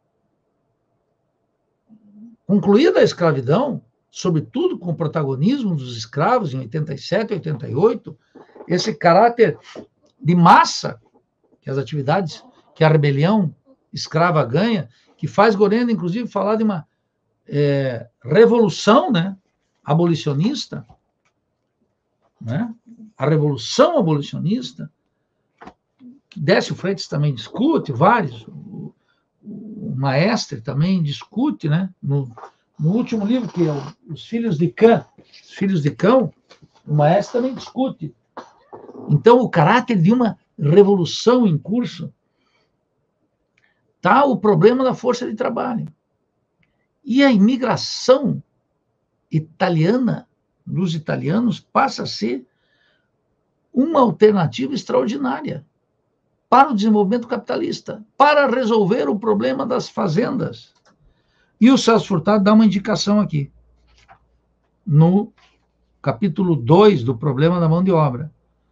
S1: Concluída a escravidão, sobretudo com o protagonismo dos escravos em oitenta e sete, oitenta e oito, esse caráter de massa que as atividades, que a rebelião escrava ganha, que faz Gorenda, inclusive, falar de uma é, revolução, né, abolicionista, né, a revolução abolicionista, que Décio Freitas também discute, vários, o, o Maestre também discute, né, no, no último livro, que é o, Os Filhos de Cã, Os Filhos de Cão, o Maestre também discute. Então, o caráter de uma revolução em curso, está o problema da força de trabalho. E a imigração italiana, dos italianos, passa a ser uma alternativa extraordinária para o desenvolvimento capitalista, para resolver o problema das fazendas. E o Celso Furtado dá uma indicação aqui, no capítulo dois do problema da mão de obra.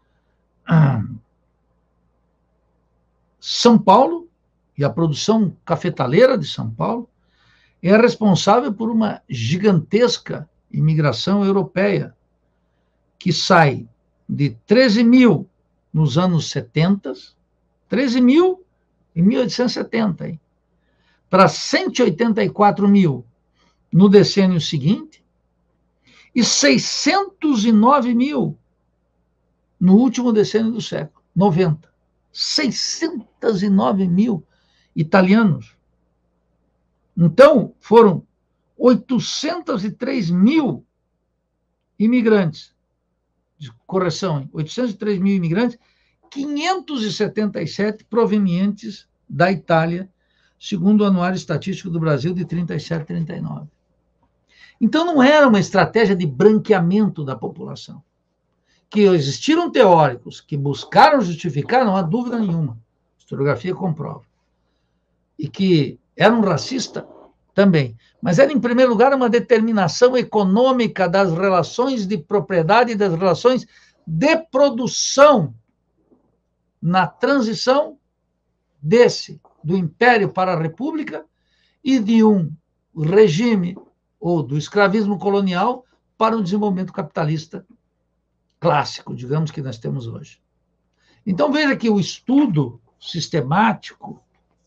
S1: São Paulo e a produção cafetaleira de São Paulo é responsável por uma gigantesca imigração europeia, que sai de treze mil nos anos setenta, treze mil em mil oitocentos e setenta, hein, para cento e oitenta e quatro mil no decênio seguinte e seiscentos e nove mil no último decênio do século, noventa. seiscentos e nove mil italianos. Então, foram oitocentos e três mil imigrantes, de correção, hein? oitocentos e três mil imigrantes, quinhentos e setenta e sete provenientes da Itália, segundo o Anuário Estatístico do Brasil de trinta e sete, trinta e nove. Então, não era uma estratégia de branqueamento da população. Que existiram teóricos que buscaram justificar, não há dúvida nenhuma, a historiografia comprova, e que eram racistas também, mas era, em primeiro lugar, uma determinação econômica das relações de propriedade e das relações de produção na transição desse, do Império para a República, e de um regime, ou do escravismo colonial, para o desenvolvimento capitalista clássico, digamos, que nós temos hoje. Então, veja que o estudo sistemático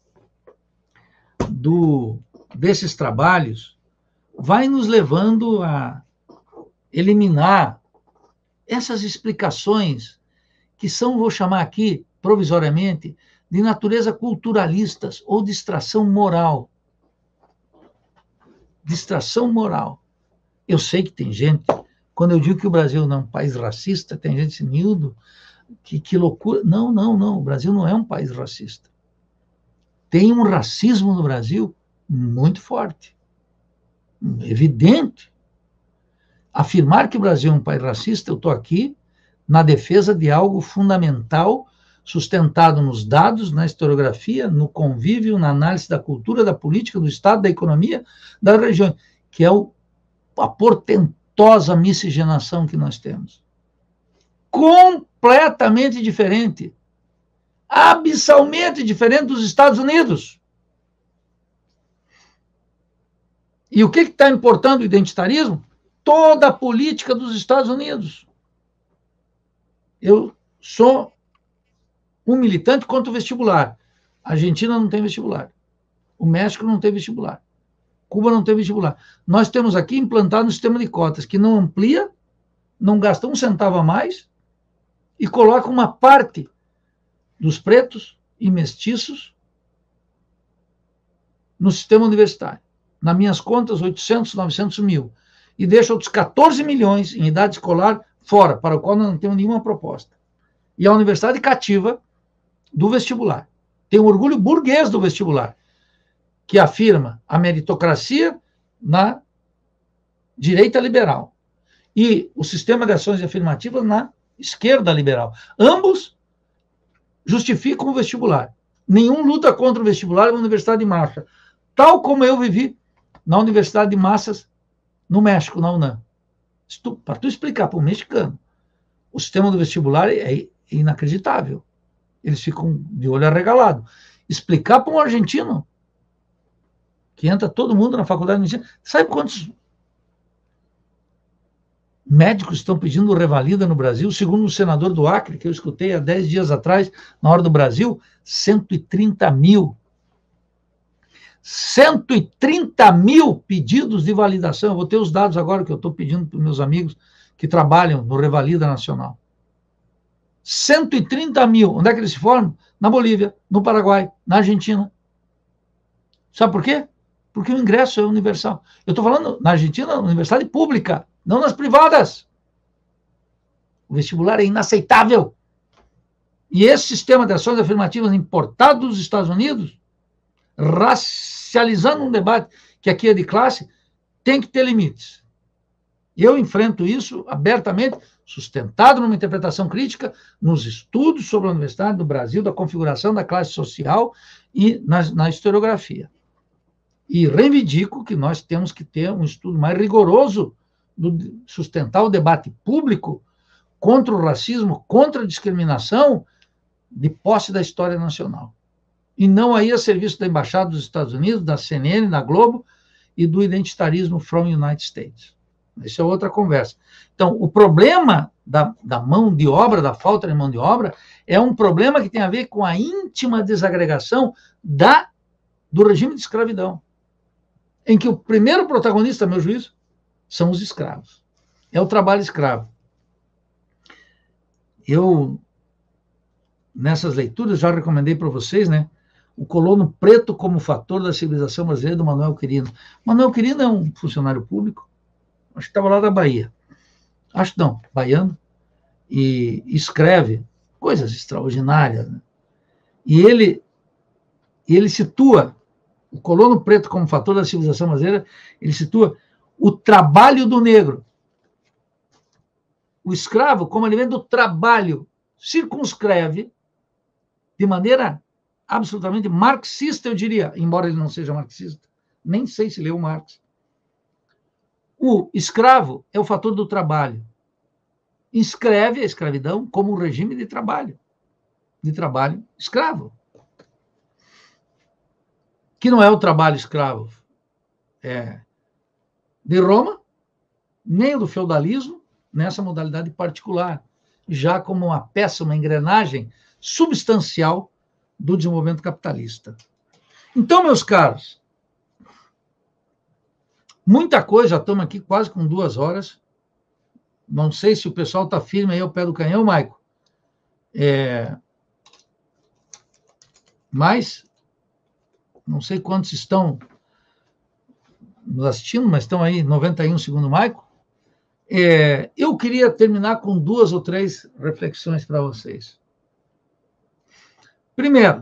S1: do, desses trabalhos vai nos levando a eliminar essas explicações que são, vou chamar aqui, provisoriamente, de natureza culturalistas ou distração moral. Distração moral. Eu sei que tem gente... Quando eu digo que o Brasil não é um país racista, tem gente assim, Nildo, que, que loucura. Não, não, não. O Brasil não é um país racista. Tem um racismo no Brasil muito forte. Evidente. Afirmar que o Brasil é um país racista, eu estou aqui na defesa de algo fundamental, sustentado nos dados, na historiografia, no convívio, na análise da cultura, da política, do Estado, da economia, das regiões, que é o, a portentosa miscigenação que nós temos. Completamente diferente. Abissalmente diferente dos Estados Unidos. E o que está importando o identitarismo? Toda a política dos Estados Unidos. Eu sou um militante contra o vestibular. A Argentina não tem vestibular. O México não tem vestibular. Cuba não tem vestibular. Nós temos aqui implantado um sistema de cotas que não amplia, não gasta um centavo a mais e coloca uma parte dos pretos e mestiços no sistema universitário. Nas minhas contas, oitocentos, novecentos mil. E deixa outros quatorze milhões em idade escolar fora, para o qual nós não temos nenhuma proposta. e a universidade cativa do vestibular. Tem um orgulho burguês do vestibular, que afirma a meritocracia na direita liberal e o sistema de ações afirmativas na esquerda liberal. Ambos justificam o vestibular. Nenhum luta contra o vestibular na Universidade de Marcha, tal como eu vivi na Universidade de Massas, no México, na UNAM. Para tu explicar para um mexicano, o sistema do vestibular é inacreditável. Eles ficam de olho arregalado. Explicar para um argentino, que entra todo mundo na faculdade de medicina, sabe quantos médicos estão pedindo revalida no Brasil? Segundo o senador do Acre, que eu escutei há dez dias atrás, na Hora do Brasil, cento e trinta mil. cento e trinta mil pedidos de validação. Eu vou ter os dados agora que eu estou pedindo para os meus amigos que trabalham no Revalida Nacional. cento e trinta mil. Onde é que eles se formam? Na Bolívia, no Paraguai, na Argentina. Sabe por quê? Porque o ingresso é universal. Eu estou falando na Argentina, na universidade pública, não nas privadas. O vestibular é inaceitável. E esse sistema de ações afirmativas importado dos Estados Unidos, racializando um debate que aqui é de classe, tem que ter limites. Eu enfrento isso abertamente, sustentado numa interpretação crítica, nos estudos sobre a Universidade do Brasil, da configuração da classe social e na, na historiografia. E reivindico que nós temos que ter um estudo mais rigoroso, do, sustentar o debate público contra o racismo, contra a discriminação, de posse da história nacional. E não aí a serviço da Embaixada dos Estados Unidos, da C N N, da Globo e do identitarismo from United States. Essa é outra conversa. Então, o problema da, da mão de obra, da falta de mão de obra, é um problema que tem a ver com a íntima desagregação da, do regime de escravidão, em que o primeiro protagonista, a meu juízo, são os escravos. É o trabalho escravo. Eu, nessas leituras, já recomendei para vocês, né, o Colono Preto como Fator da Civilização Brasileira, do Manuel Quirino. Manuel Quirino é um funcionário público, acho que estava lá da Bahia. Acho não, baiano, e escreve coisas extraordinárias, né? E ele, ele situa o Colono Preto como fator da civilização brasileira, ele situa o trabalho do negro, o escravo como elemento do trabalho, circunscreve de maneira absolutamente marxista, eu diria, embora ele não seja marxista, nem sei se leu Marx. O escravo é o fator do trabalho. Inscreve a escravidão como um regime de trabalho, de trabalho escravo. Que não é o trabalho escravo é, de Roma, nem o do feudalismo, nessa modalidade particular, já como uma peça, uma engrenagem substancial do desenvolvimento capitalista. Então, meus caros, muita coisa, já estamos aqui quase com duas horas. Não sei se o pessoal está firme aí ao pé do canhão, Maico. É... Mas, não sei quantos estão nos assistindo, mas estão aí, noventa e um segundo Maico. É... Eu queria terminar com duas ou três reflexões para vocês. Primeiro,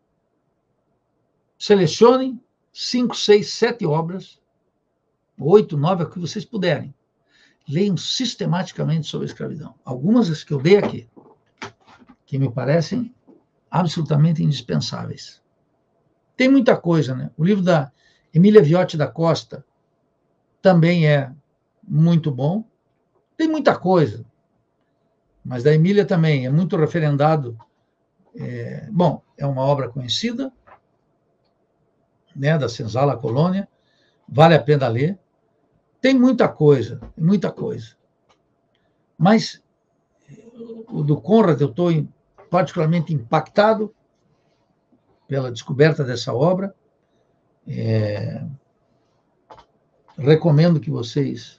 S1: selecionem cinco, seis, sete obras, oito, nove, o que vocês puderem. Leiam sistematicamente sobre a escravidão. Algumas das que eu dei aqui, que me parecem absolutamente indispensáveis. Tem muita coisa, né? O livro da Emília Viotti da Costa também é muito bom. Tem muita coisa, mas da Emília também é muito referendado. É, bom, é uma obra conhecida, né, da Senzala Colônia, vale a pena ler. Tem muita coisa, muita coisa. Mas o do Conrad, eu estou particularmente impactado pela descoberta dessa obra. É, recomendo que vocês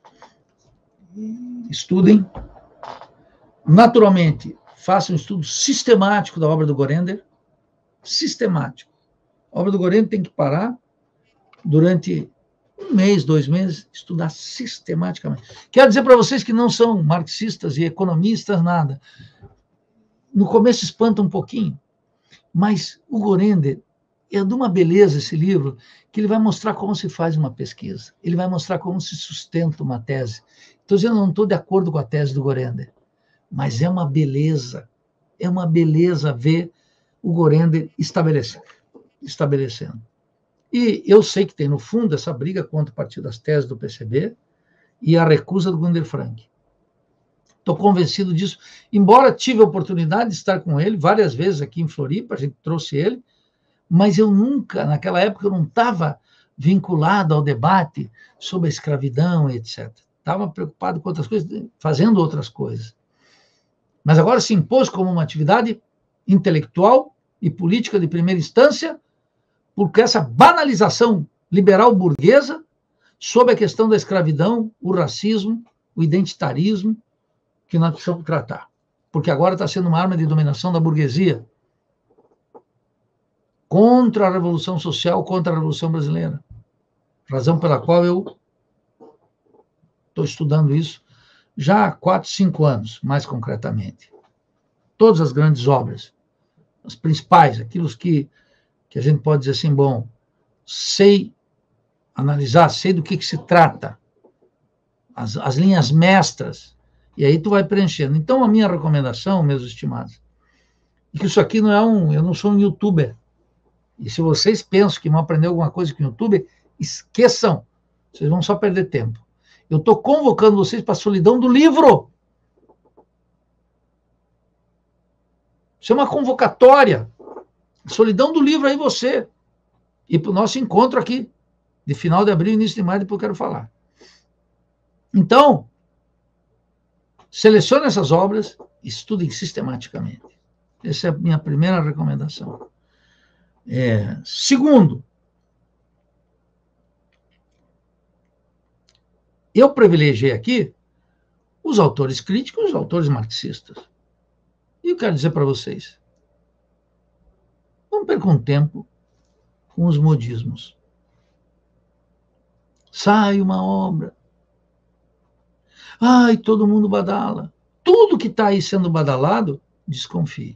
S1: estudem. Naturalmente, façam um estudo sistemático da obra do Gorender. Sistemático. A obra do Gorender tem que parar durante um mês, dois meses, estudar sistematicamente. Quero dizer para vocês que não são marxistas e economistas, nada. no começo espanta um pouquinho, mas o Gorender é de uma beleza esse livro, que ele vai mostrar como se faz uma pesquisa, ele vai mostrar como se sustenta uma tese. Estou dizendo, eu não estou de acordo com a tese do Gorender, mas é uma beleza, é uma beleza ver o Gorender estabelecendo. estabelecendo. E eu sei que tem, no fundo, essa briga contra o Partido das Teses do P C B e a recusa do Gunder Frank. Estou convencido disso, embora tive a oportunidade de estar com ele várias vezes aqui em Floripa, a gente trouxe ele, mas eu nunca, naquela época, eu não estava vinculado ao debate sobre a escravidão, etcétera. Estava preocupado com outras coisas, fazendo outras coisas. Mas agora se impôs como uma atividade intelectual e política de primeira instância, porque essa banalização liberal burguesa sobre a questão da escravidão, o racismo, o identitarismo, que nós precisamos tratar. Porque agora está sendo uma arma de dominação da burguesia contra a Revolução Social, contra a Revolução Brasileira. Razão pela qual eu estou estudando isso já há quatro, cinco anos, mais concretamente. Todas as grandes obras, as principais, aqueles que, que a gente pode dizer assim, bom, sei analisar, sei do que, que se trata, as, as linhas mestras, e aí tu vai preenchendo. Então, a minha recomendação, meus estimados, é que isso aqui não é um... Eu não sou um youtuber. E se vocês pensam que vão aprender alguma coisa com o YouTube, esqueçam. Vocês vão só perder tempo. Eu estou convocando vocês para a solidão do livro. Isso é uma convocatória. Solidão do livro aí você. E para o nosso encontro aqui, de final de abril, início de maio, depois eu quero falar. Então, selecione essas obras, estudem sistematicamente. Essa é a minha primeira recomendação. É, segundo, eu privilegiei aqui os autores críticos e os autores marxistas. E eu quero dizer para vocês, não percam tempo com os modismos. Sai uma obra. Ai, todo mundo badala. Tudo que está aí sendo badalado, desconfie.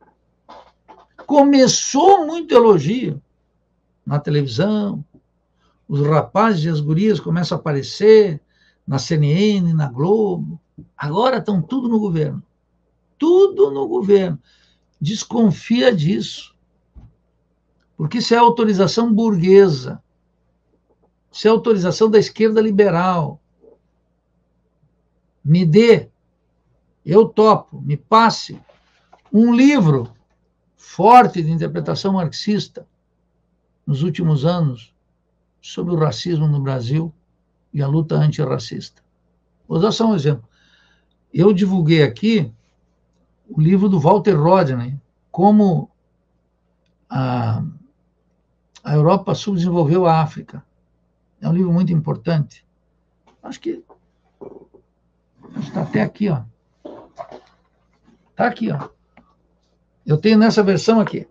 S1: Começou muito elogio na televisão, os rapazes e as gurias começam a aparecer na C N N, na Globo, agora estão tudo no governo, tudo no governo. Desconfia disso, porque isso é autorização burguesa, isso é autorização da esquerda liberal. Me dê, eu topo, me passe um livro forte de interpretação marxista nos últimos anos sobre o racismo no Brasil e a luta antirracista. Vou dar só um exemplo. Eu divulguei aqui o livro do Walter Rodney, como a, a Europa subdesenvolveu a África. É um livro muito importante. Acho que está até aqui, ó. Está aqui, ó. Eu tenho nessa versão aqui.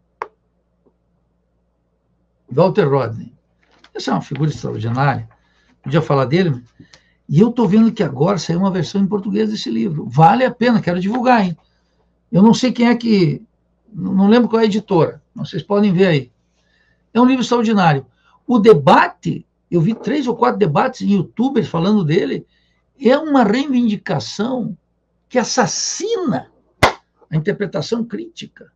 S1: Walter Rodney. Essa é uma figura extraordinária. Podia falar dele. E eu estou vendo que agora saiu uma versão em português desse livro. Vale a pena, quero divulgar, hein? Eu não sei quem é que... Não lembro qual é a editora. Vocês podem ver aí. É um livro extraordinário. O debate, eu vi três ou quatro debates em youtubers falando dele, é uma reivindicação que assassina a interpretação crítica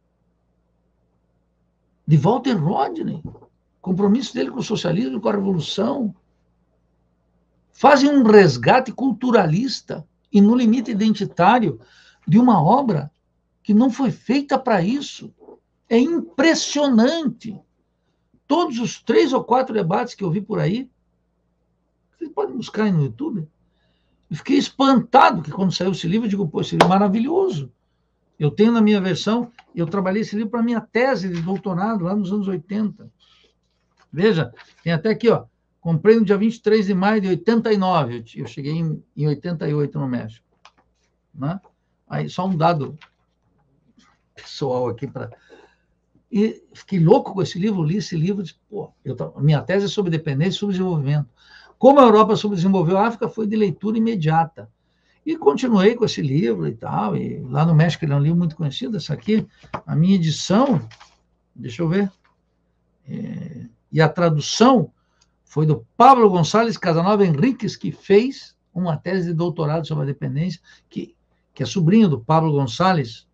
S1: de Walter Rodney, compromisso dele com o socialismo e com a revolução, fazem um resgate culturalista e no limite identitário de uma obra que não foi feita para isso. É impressionante. Todos os três ou quatro debates que eu vi por aí, vocês podem buscar aí no YouTube. Eu fiquei espantado que quando saiu esse livro, eu digo, pô, esse livro é maravilhoso. Eu tenho na minha versão, eu trabalhei esse livro para a minha tese de doutorado, lá nos anos oitenta. Veja, tem até aqui, ó, comprei no dia vinte e três de maio de oitenta e nove, eu cheguei em, em oitenta e oito no México. Né? Aí, só um dado pessoal aqui para... E fiquei louco com esse livro, li esse livro, disse, pô, eu, a minha tese é sobre dependência e subdesenvolvimento. Como a Europa subdesenvolveu a África foi de leitura imediata. E continuei com esse livro e tal, e lá no México ele é um livro muito conhecido, essa aqui, a minha edição, deixa eu ver, é, e a tradução foi do Pablo Gonçalves Casanova Henriques, que fez uma tese de doutorado sobre a dependência, que, que é sobrinho do Pablo Gonçalves.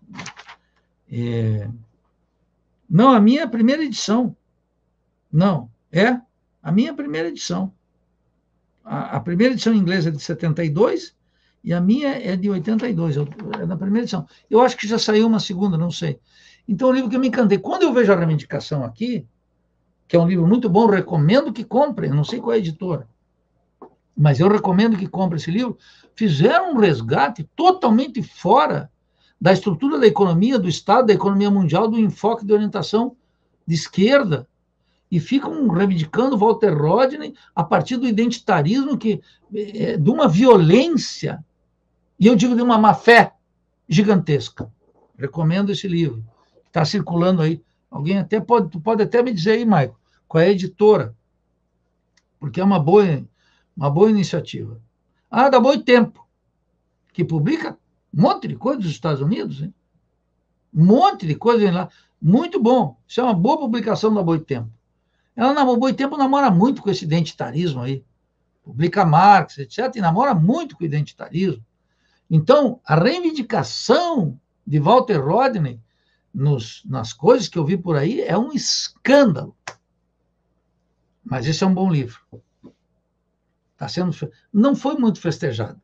S1: É, não, a minha primeira edição. Não, é a minha primeira edição. A, a primeira edição em inglês é de setenta e dois, e a minha é de oitenta e dois, é da primeira edição. Eu acho que já saiu uma segunda, não sei. Então, é um livro que eu me encantei. Quando eu vejo a reivindicação aqui, que é um livro muito bom, recomendo que comprem, eu não sei qual é a editora, mas eu recomendo que comprem esse livro, fizeram um resgate totalmente fora da estrutura da economia, do Estado, da economia mundial, do enfoque de orientação de esquerda, e ficam reivindicando Walter Rodney a partir do identitarismo, que é de uma violência, e eu digo de uma má-fé gigantesca. Recomendo esse livro. Está circulando aí. Alguém até pode, tu pode até me dizer aí, Maico, qual é a editora, porque é uma boa, uma boa iniciativa. Ah, da Boitempo, que publica um monte de coisa dos Estados Unidos, hein? Um monte de coisa lá. Muito bom. Isso é uma boa publicação da Boitempo. Ela, na Boitempo, namora muito com esse identitarismo aí. Publica Marx, etcétera, e namora muito com o identitarismo. Então, a reivindicação de Walter Rodney nos, nas coisas que eu vi por aí é um escândalo. Mas esse é um bom livro. Tá sendo, não foi muito festejado.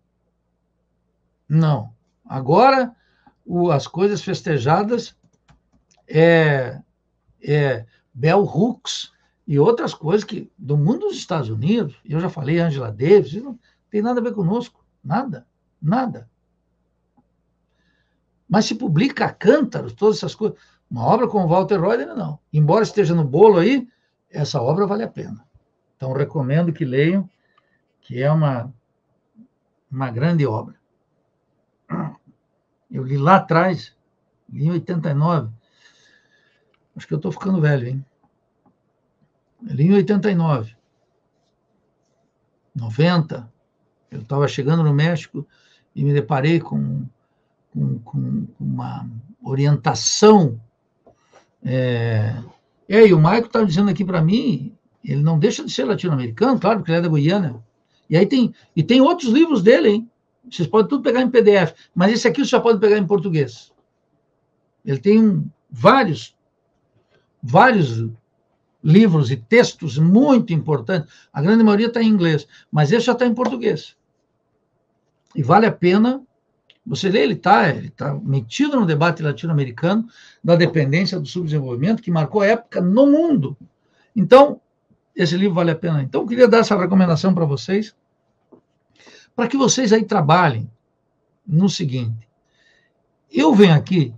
S1: Não. Agora, o, as coisas festejadas é, é Bell Hooks e outras coisas que, do mundo dos Estados Unidos, eu já falei, Angela Davis, não tem nada a ver conosco. Nada. Nada. Mas se publica a cântaros, todas essas coisas. Uma obra como Walter Rodney, não. Embora esteja no bolo aí, essa obra vale a pena. Então, recomendo que leiam, que é uma, uma grande obra. Eu li lá atrás, li em oitenta e nove. Acho que eu estou ficando velho, hein? Eu li em oitenta e nove. noventa. Eu estava chegando no México e me deparei com, com, com uma orientação. É... E aí, o Maico está dizendo aqui para mim, ele não deixa de ser latino-americano, claro, porque ele é da Guiana. E aí tem, e tem outros livros dele, hein? Vocês podem tudo pegar em P D F, mas esse aqui você já pode pegar em português. Ele tem vários, vários livros e textos muito importantes. A grande maioria está em inglês, mas esse já está em português. E vale a pena você ler, ele está ele tá metido no debate latino-americano da dependência do subdesenvolvimento, que marcou a época no mundo. Então, esse livro vale a pena. Então, eu queria dar essa recomendação para vocês, para que vocês aí trabalhem no seguinte. Eu venho aqui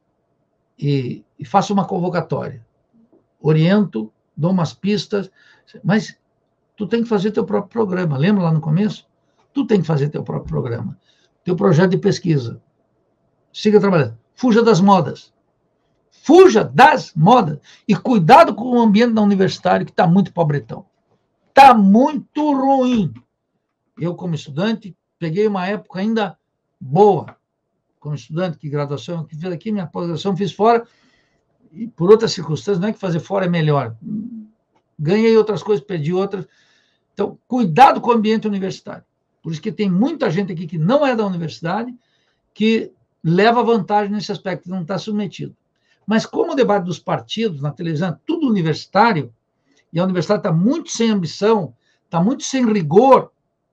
S1: e, e faço uma convocatória, oriento, dou umas pistas, mas tu tem que fazer teu próprio programa. Lembra lá no começo? Tu tem que fazer teu próprio programa, teu projeto de pesquisa. Siga trabalhando. Fuja das modas. Fuja das modas. E cuidado com o ambiente da universitário, que está muito pobretão. Está muito ruim. Eu, como estudante, peguei uma época ainda boa. Como estudante, que graduação, que fiz aqui, minha pós-graduação fiz fora, e por outras circunstâncias, não é que fazer fora é melhor. Ganhei outras coisas, perdi outras. Então, cuidado com o ambiente universitário. Por isso que tem muita gente aqui que não é da universidade, que leva vantagem nesse aspecto, não está submetido. Mas como o debate dos partidos na televisão é tudo universitário, e a universidade está muito sem ambição, está muito sem rigor,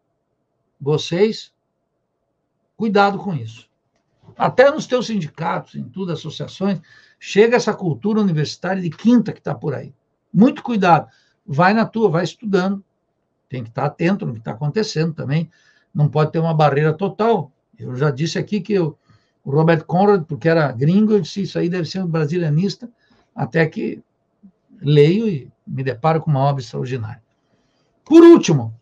S1: vocês, cuidado com isso. Até nos teus sindicatos, em tudo, associações, chega essa cultura universitária de quinta que está por aí. Muito cuidado. Vai na tua, vai estudando. Tem que estar atento no que está acontecendo também. Não pode ter uma barreira total. Eu já disse aqui que eu, o Robert Conrad, porque era gringo, eu disse isso aí deve ser um brasilianista, até que leio e me deparo com uma obra extraordinária. Por último,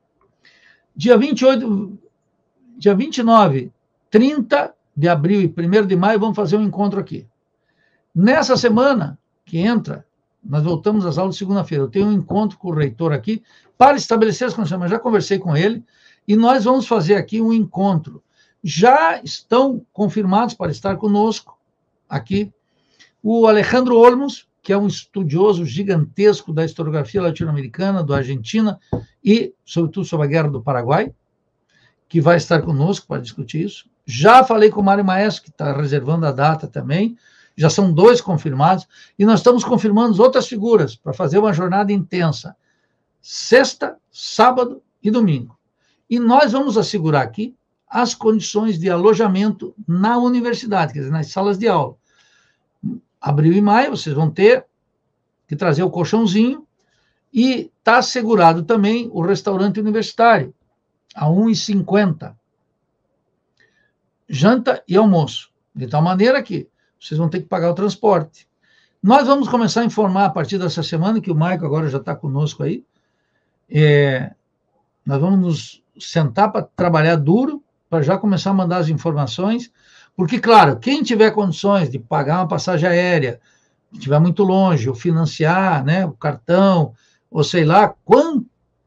S1: dia vinte e oito, dia vinte e nove, trinta de abril e primeiro de maio, vamos fazer um encontro aqui. Nessa semana que entra, nós voltamos às aulas de segunda-feira. Eu tenho um encontro com o reitor aqui para estabelecer as condições, mas já conversei com ele. e nós vamos fazer aqui um encontro. Já estão confirmados para estar conosco aqui o Alejandro Olmos, que é um estudioso gigantesco da historiografia latino-americana, da Argentina, e, sobretudo, sobre a Guerra do Paraguai, que vai estar conosco para discutir isso. Já falei com o Mário Maestro, que está reservando a data também, já são dois confirmados, e nós estamos confirmando outras figuras para fazer uma jornada intensa, sexta, sábado e domingo. E nós vamos assegurar aqui as condições de alojamento na universidade, quer dizer, nas salas de aula. Abril e maio, vocês vão ter que trazer o colchãozinho, e está assegurado também o restaurante universitário, a um real e cinquenta centavos. Janta e almoço. De tal maneira que vocês vão ter que pagar o transporte. Nós vamos começar a informar a partir dessa semana, que o Maico agora já está conosco aí. É, nós vamos nos sentar para trabalhar duro, para já começar a mandar as informações, porque, claro, quem tiver condições de pagar uma passagem aérea, que estiver muito longe, ou financiar, né, o cartão, ou sei lá, quanto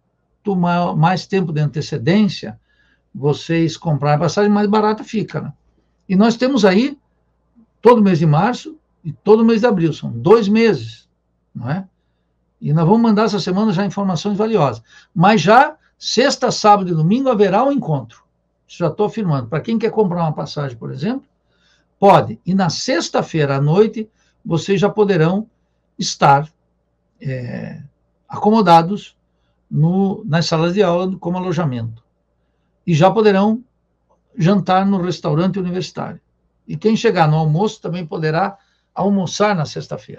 S1: mais tempo de antecedência vocês comprarem a passagem, mais barata fica, né? E nós temos aí todo mês de março e todo mês de abril, são dois meses, não é? E nós vamos mandar essa semana já informações valiosas. Mas já, sexta, sábado e domingo, haverá um encontro. Já estou afirmando. Para quem quer comprar uma passagem, por exemplo, pode. E na sexta-feira à noite, vocês já poderão estar é, acomodados no, nas salas de aula como alojamento. E já poderão jantar no restaurante universitário. E quem chegar no almoço também poderá almoçar na sexta-feira.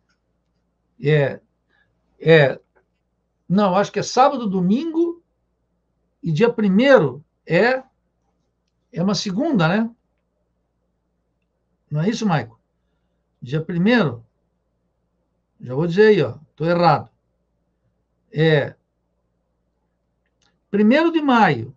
S1: É, é, não, acho que é sábado, domingo, e dia primeiro é, é uma segunda, né? Não é isso, Maico? Dia primeiro, já vou dizer aí, ó, estou errado. É primeiro de maio.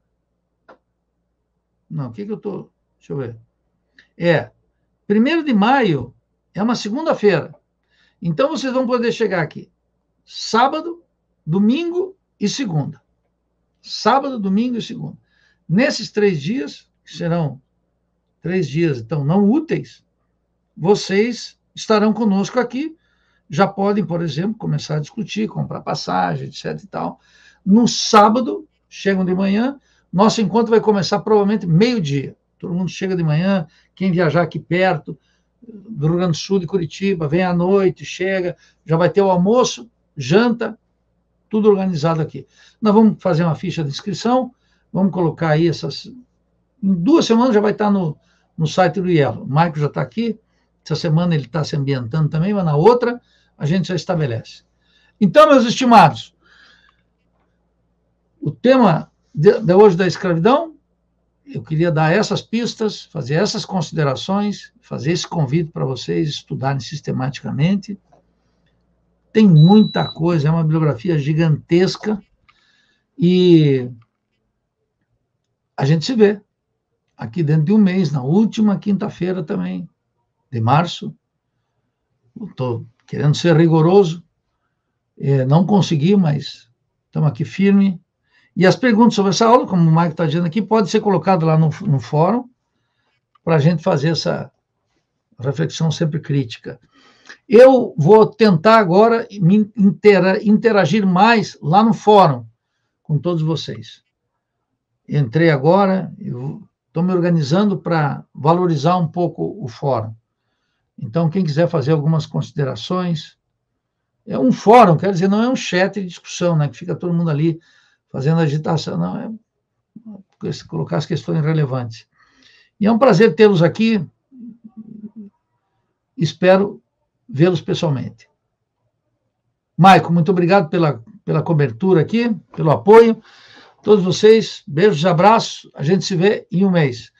S1: Não, o que que eu estou... Deixa eu ver. É, primeiro de maio é uma segunda-feira. Então, vocês vão poder chegar aqui sábado, domingo e segunda. Sábado, domingo e segunda. Nesses três dias, que serão três dias, então, não úteis, vocês estarão conosco aqui. Já podem, por exemplo, começar a discutir, comprar passagem, etc e tal. No sábado, chegam de manhã, nosso encontro vai começar provavelmente meio-dia. Todo mundo chega de manhã, quem viajar aqui perto, do Rio Grande do Sul, de Curitiba, vem à noite, chega, já vai ter o almoço, janta, tudo organizado aqui. Nós vamos fazer uma ficha de inscrição, vamos colocar aí essas... Em duas semanas já vai estar no, no site do IELO. O Maico já está aqui, essa semana ele está se ambientando também, mas na outra a gente já estabelece. Então, meus estimados, o tema de, de hoje da escravidão, eu queria dar essas pistas, fazer essas considerações, fazer esse convite para vocês estudarem sistematicamente. Tem muita coisa, é uma bibliografia gigantesca, e a gente se vê aqui dentro de um mês, na última quinta-feira também, de março. Estou querendo ser rigoroso, é, não consegui, mas estamos aqui firme. E as perguntas sobre essa aula, como o Maico está dizendo aqui, pode ser colocado lá no, no fórum, para a gente fazer essa reflexão sempre crítica. Eu vou tentar agora me intera, interagir mais lá no fórum com todos vocês. Entrei agora, estou me organizando para valorizar um pouco o fórum. Então, quem quiser fazer algumas considerações, é um fórum, quer dizer, não é um chat de discussão, né, que fica todo mundo ali fazendo agitação, não, é colocar as questões relevantes. E é um prazer tê-los aqui, espero vê-los pessoalmente. Maico, muito obrigado pela, pela cobertura aqui, pelo apoio. Todos vocês, beijos, abraços, a gente se vê em um mês.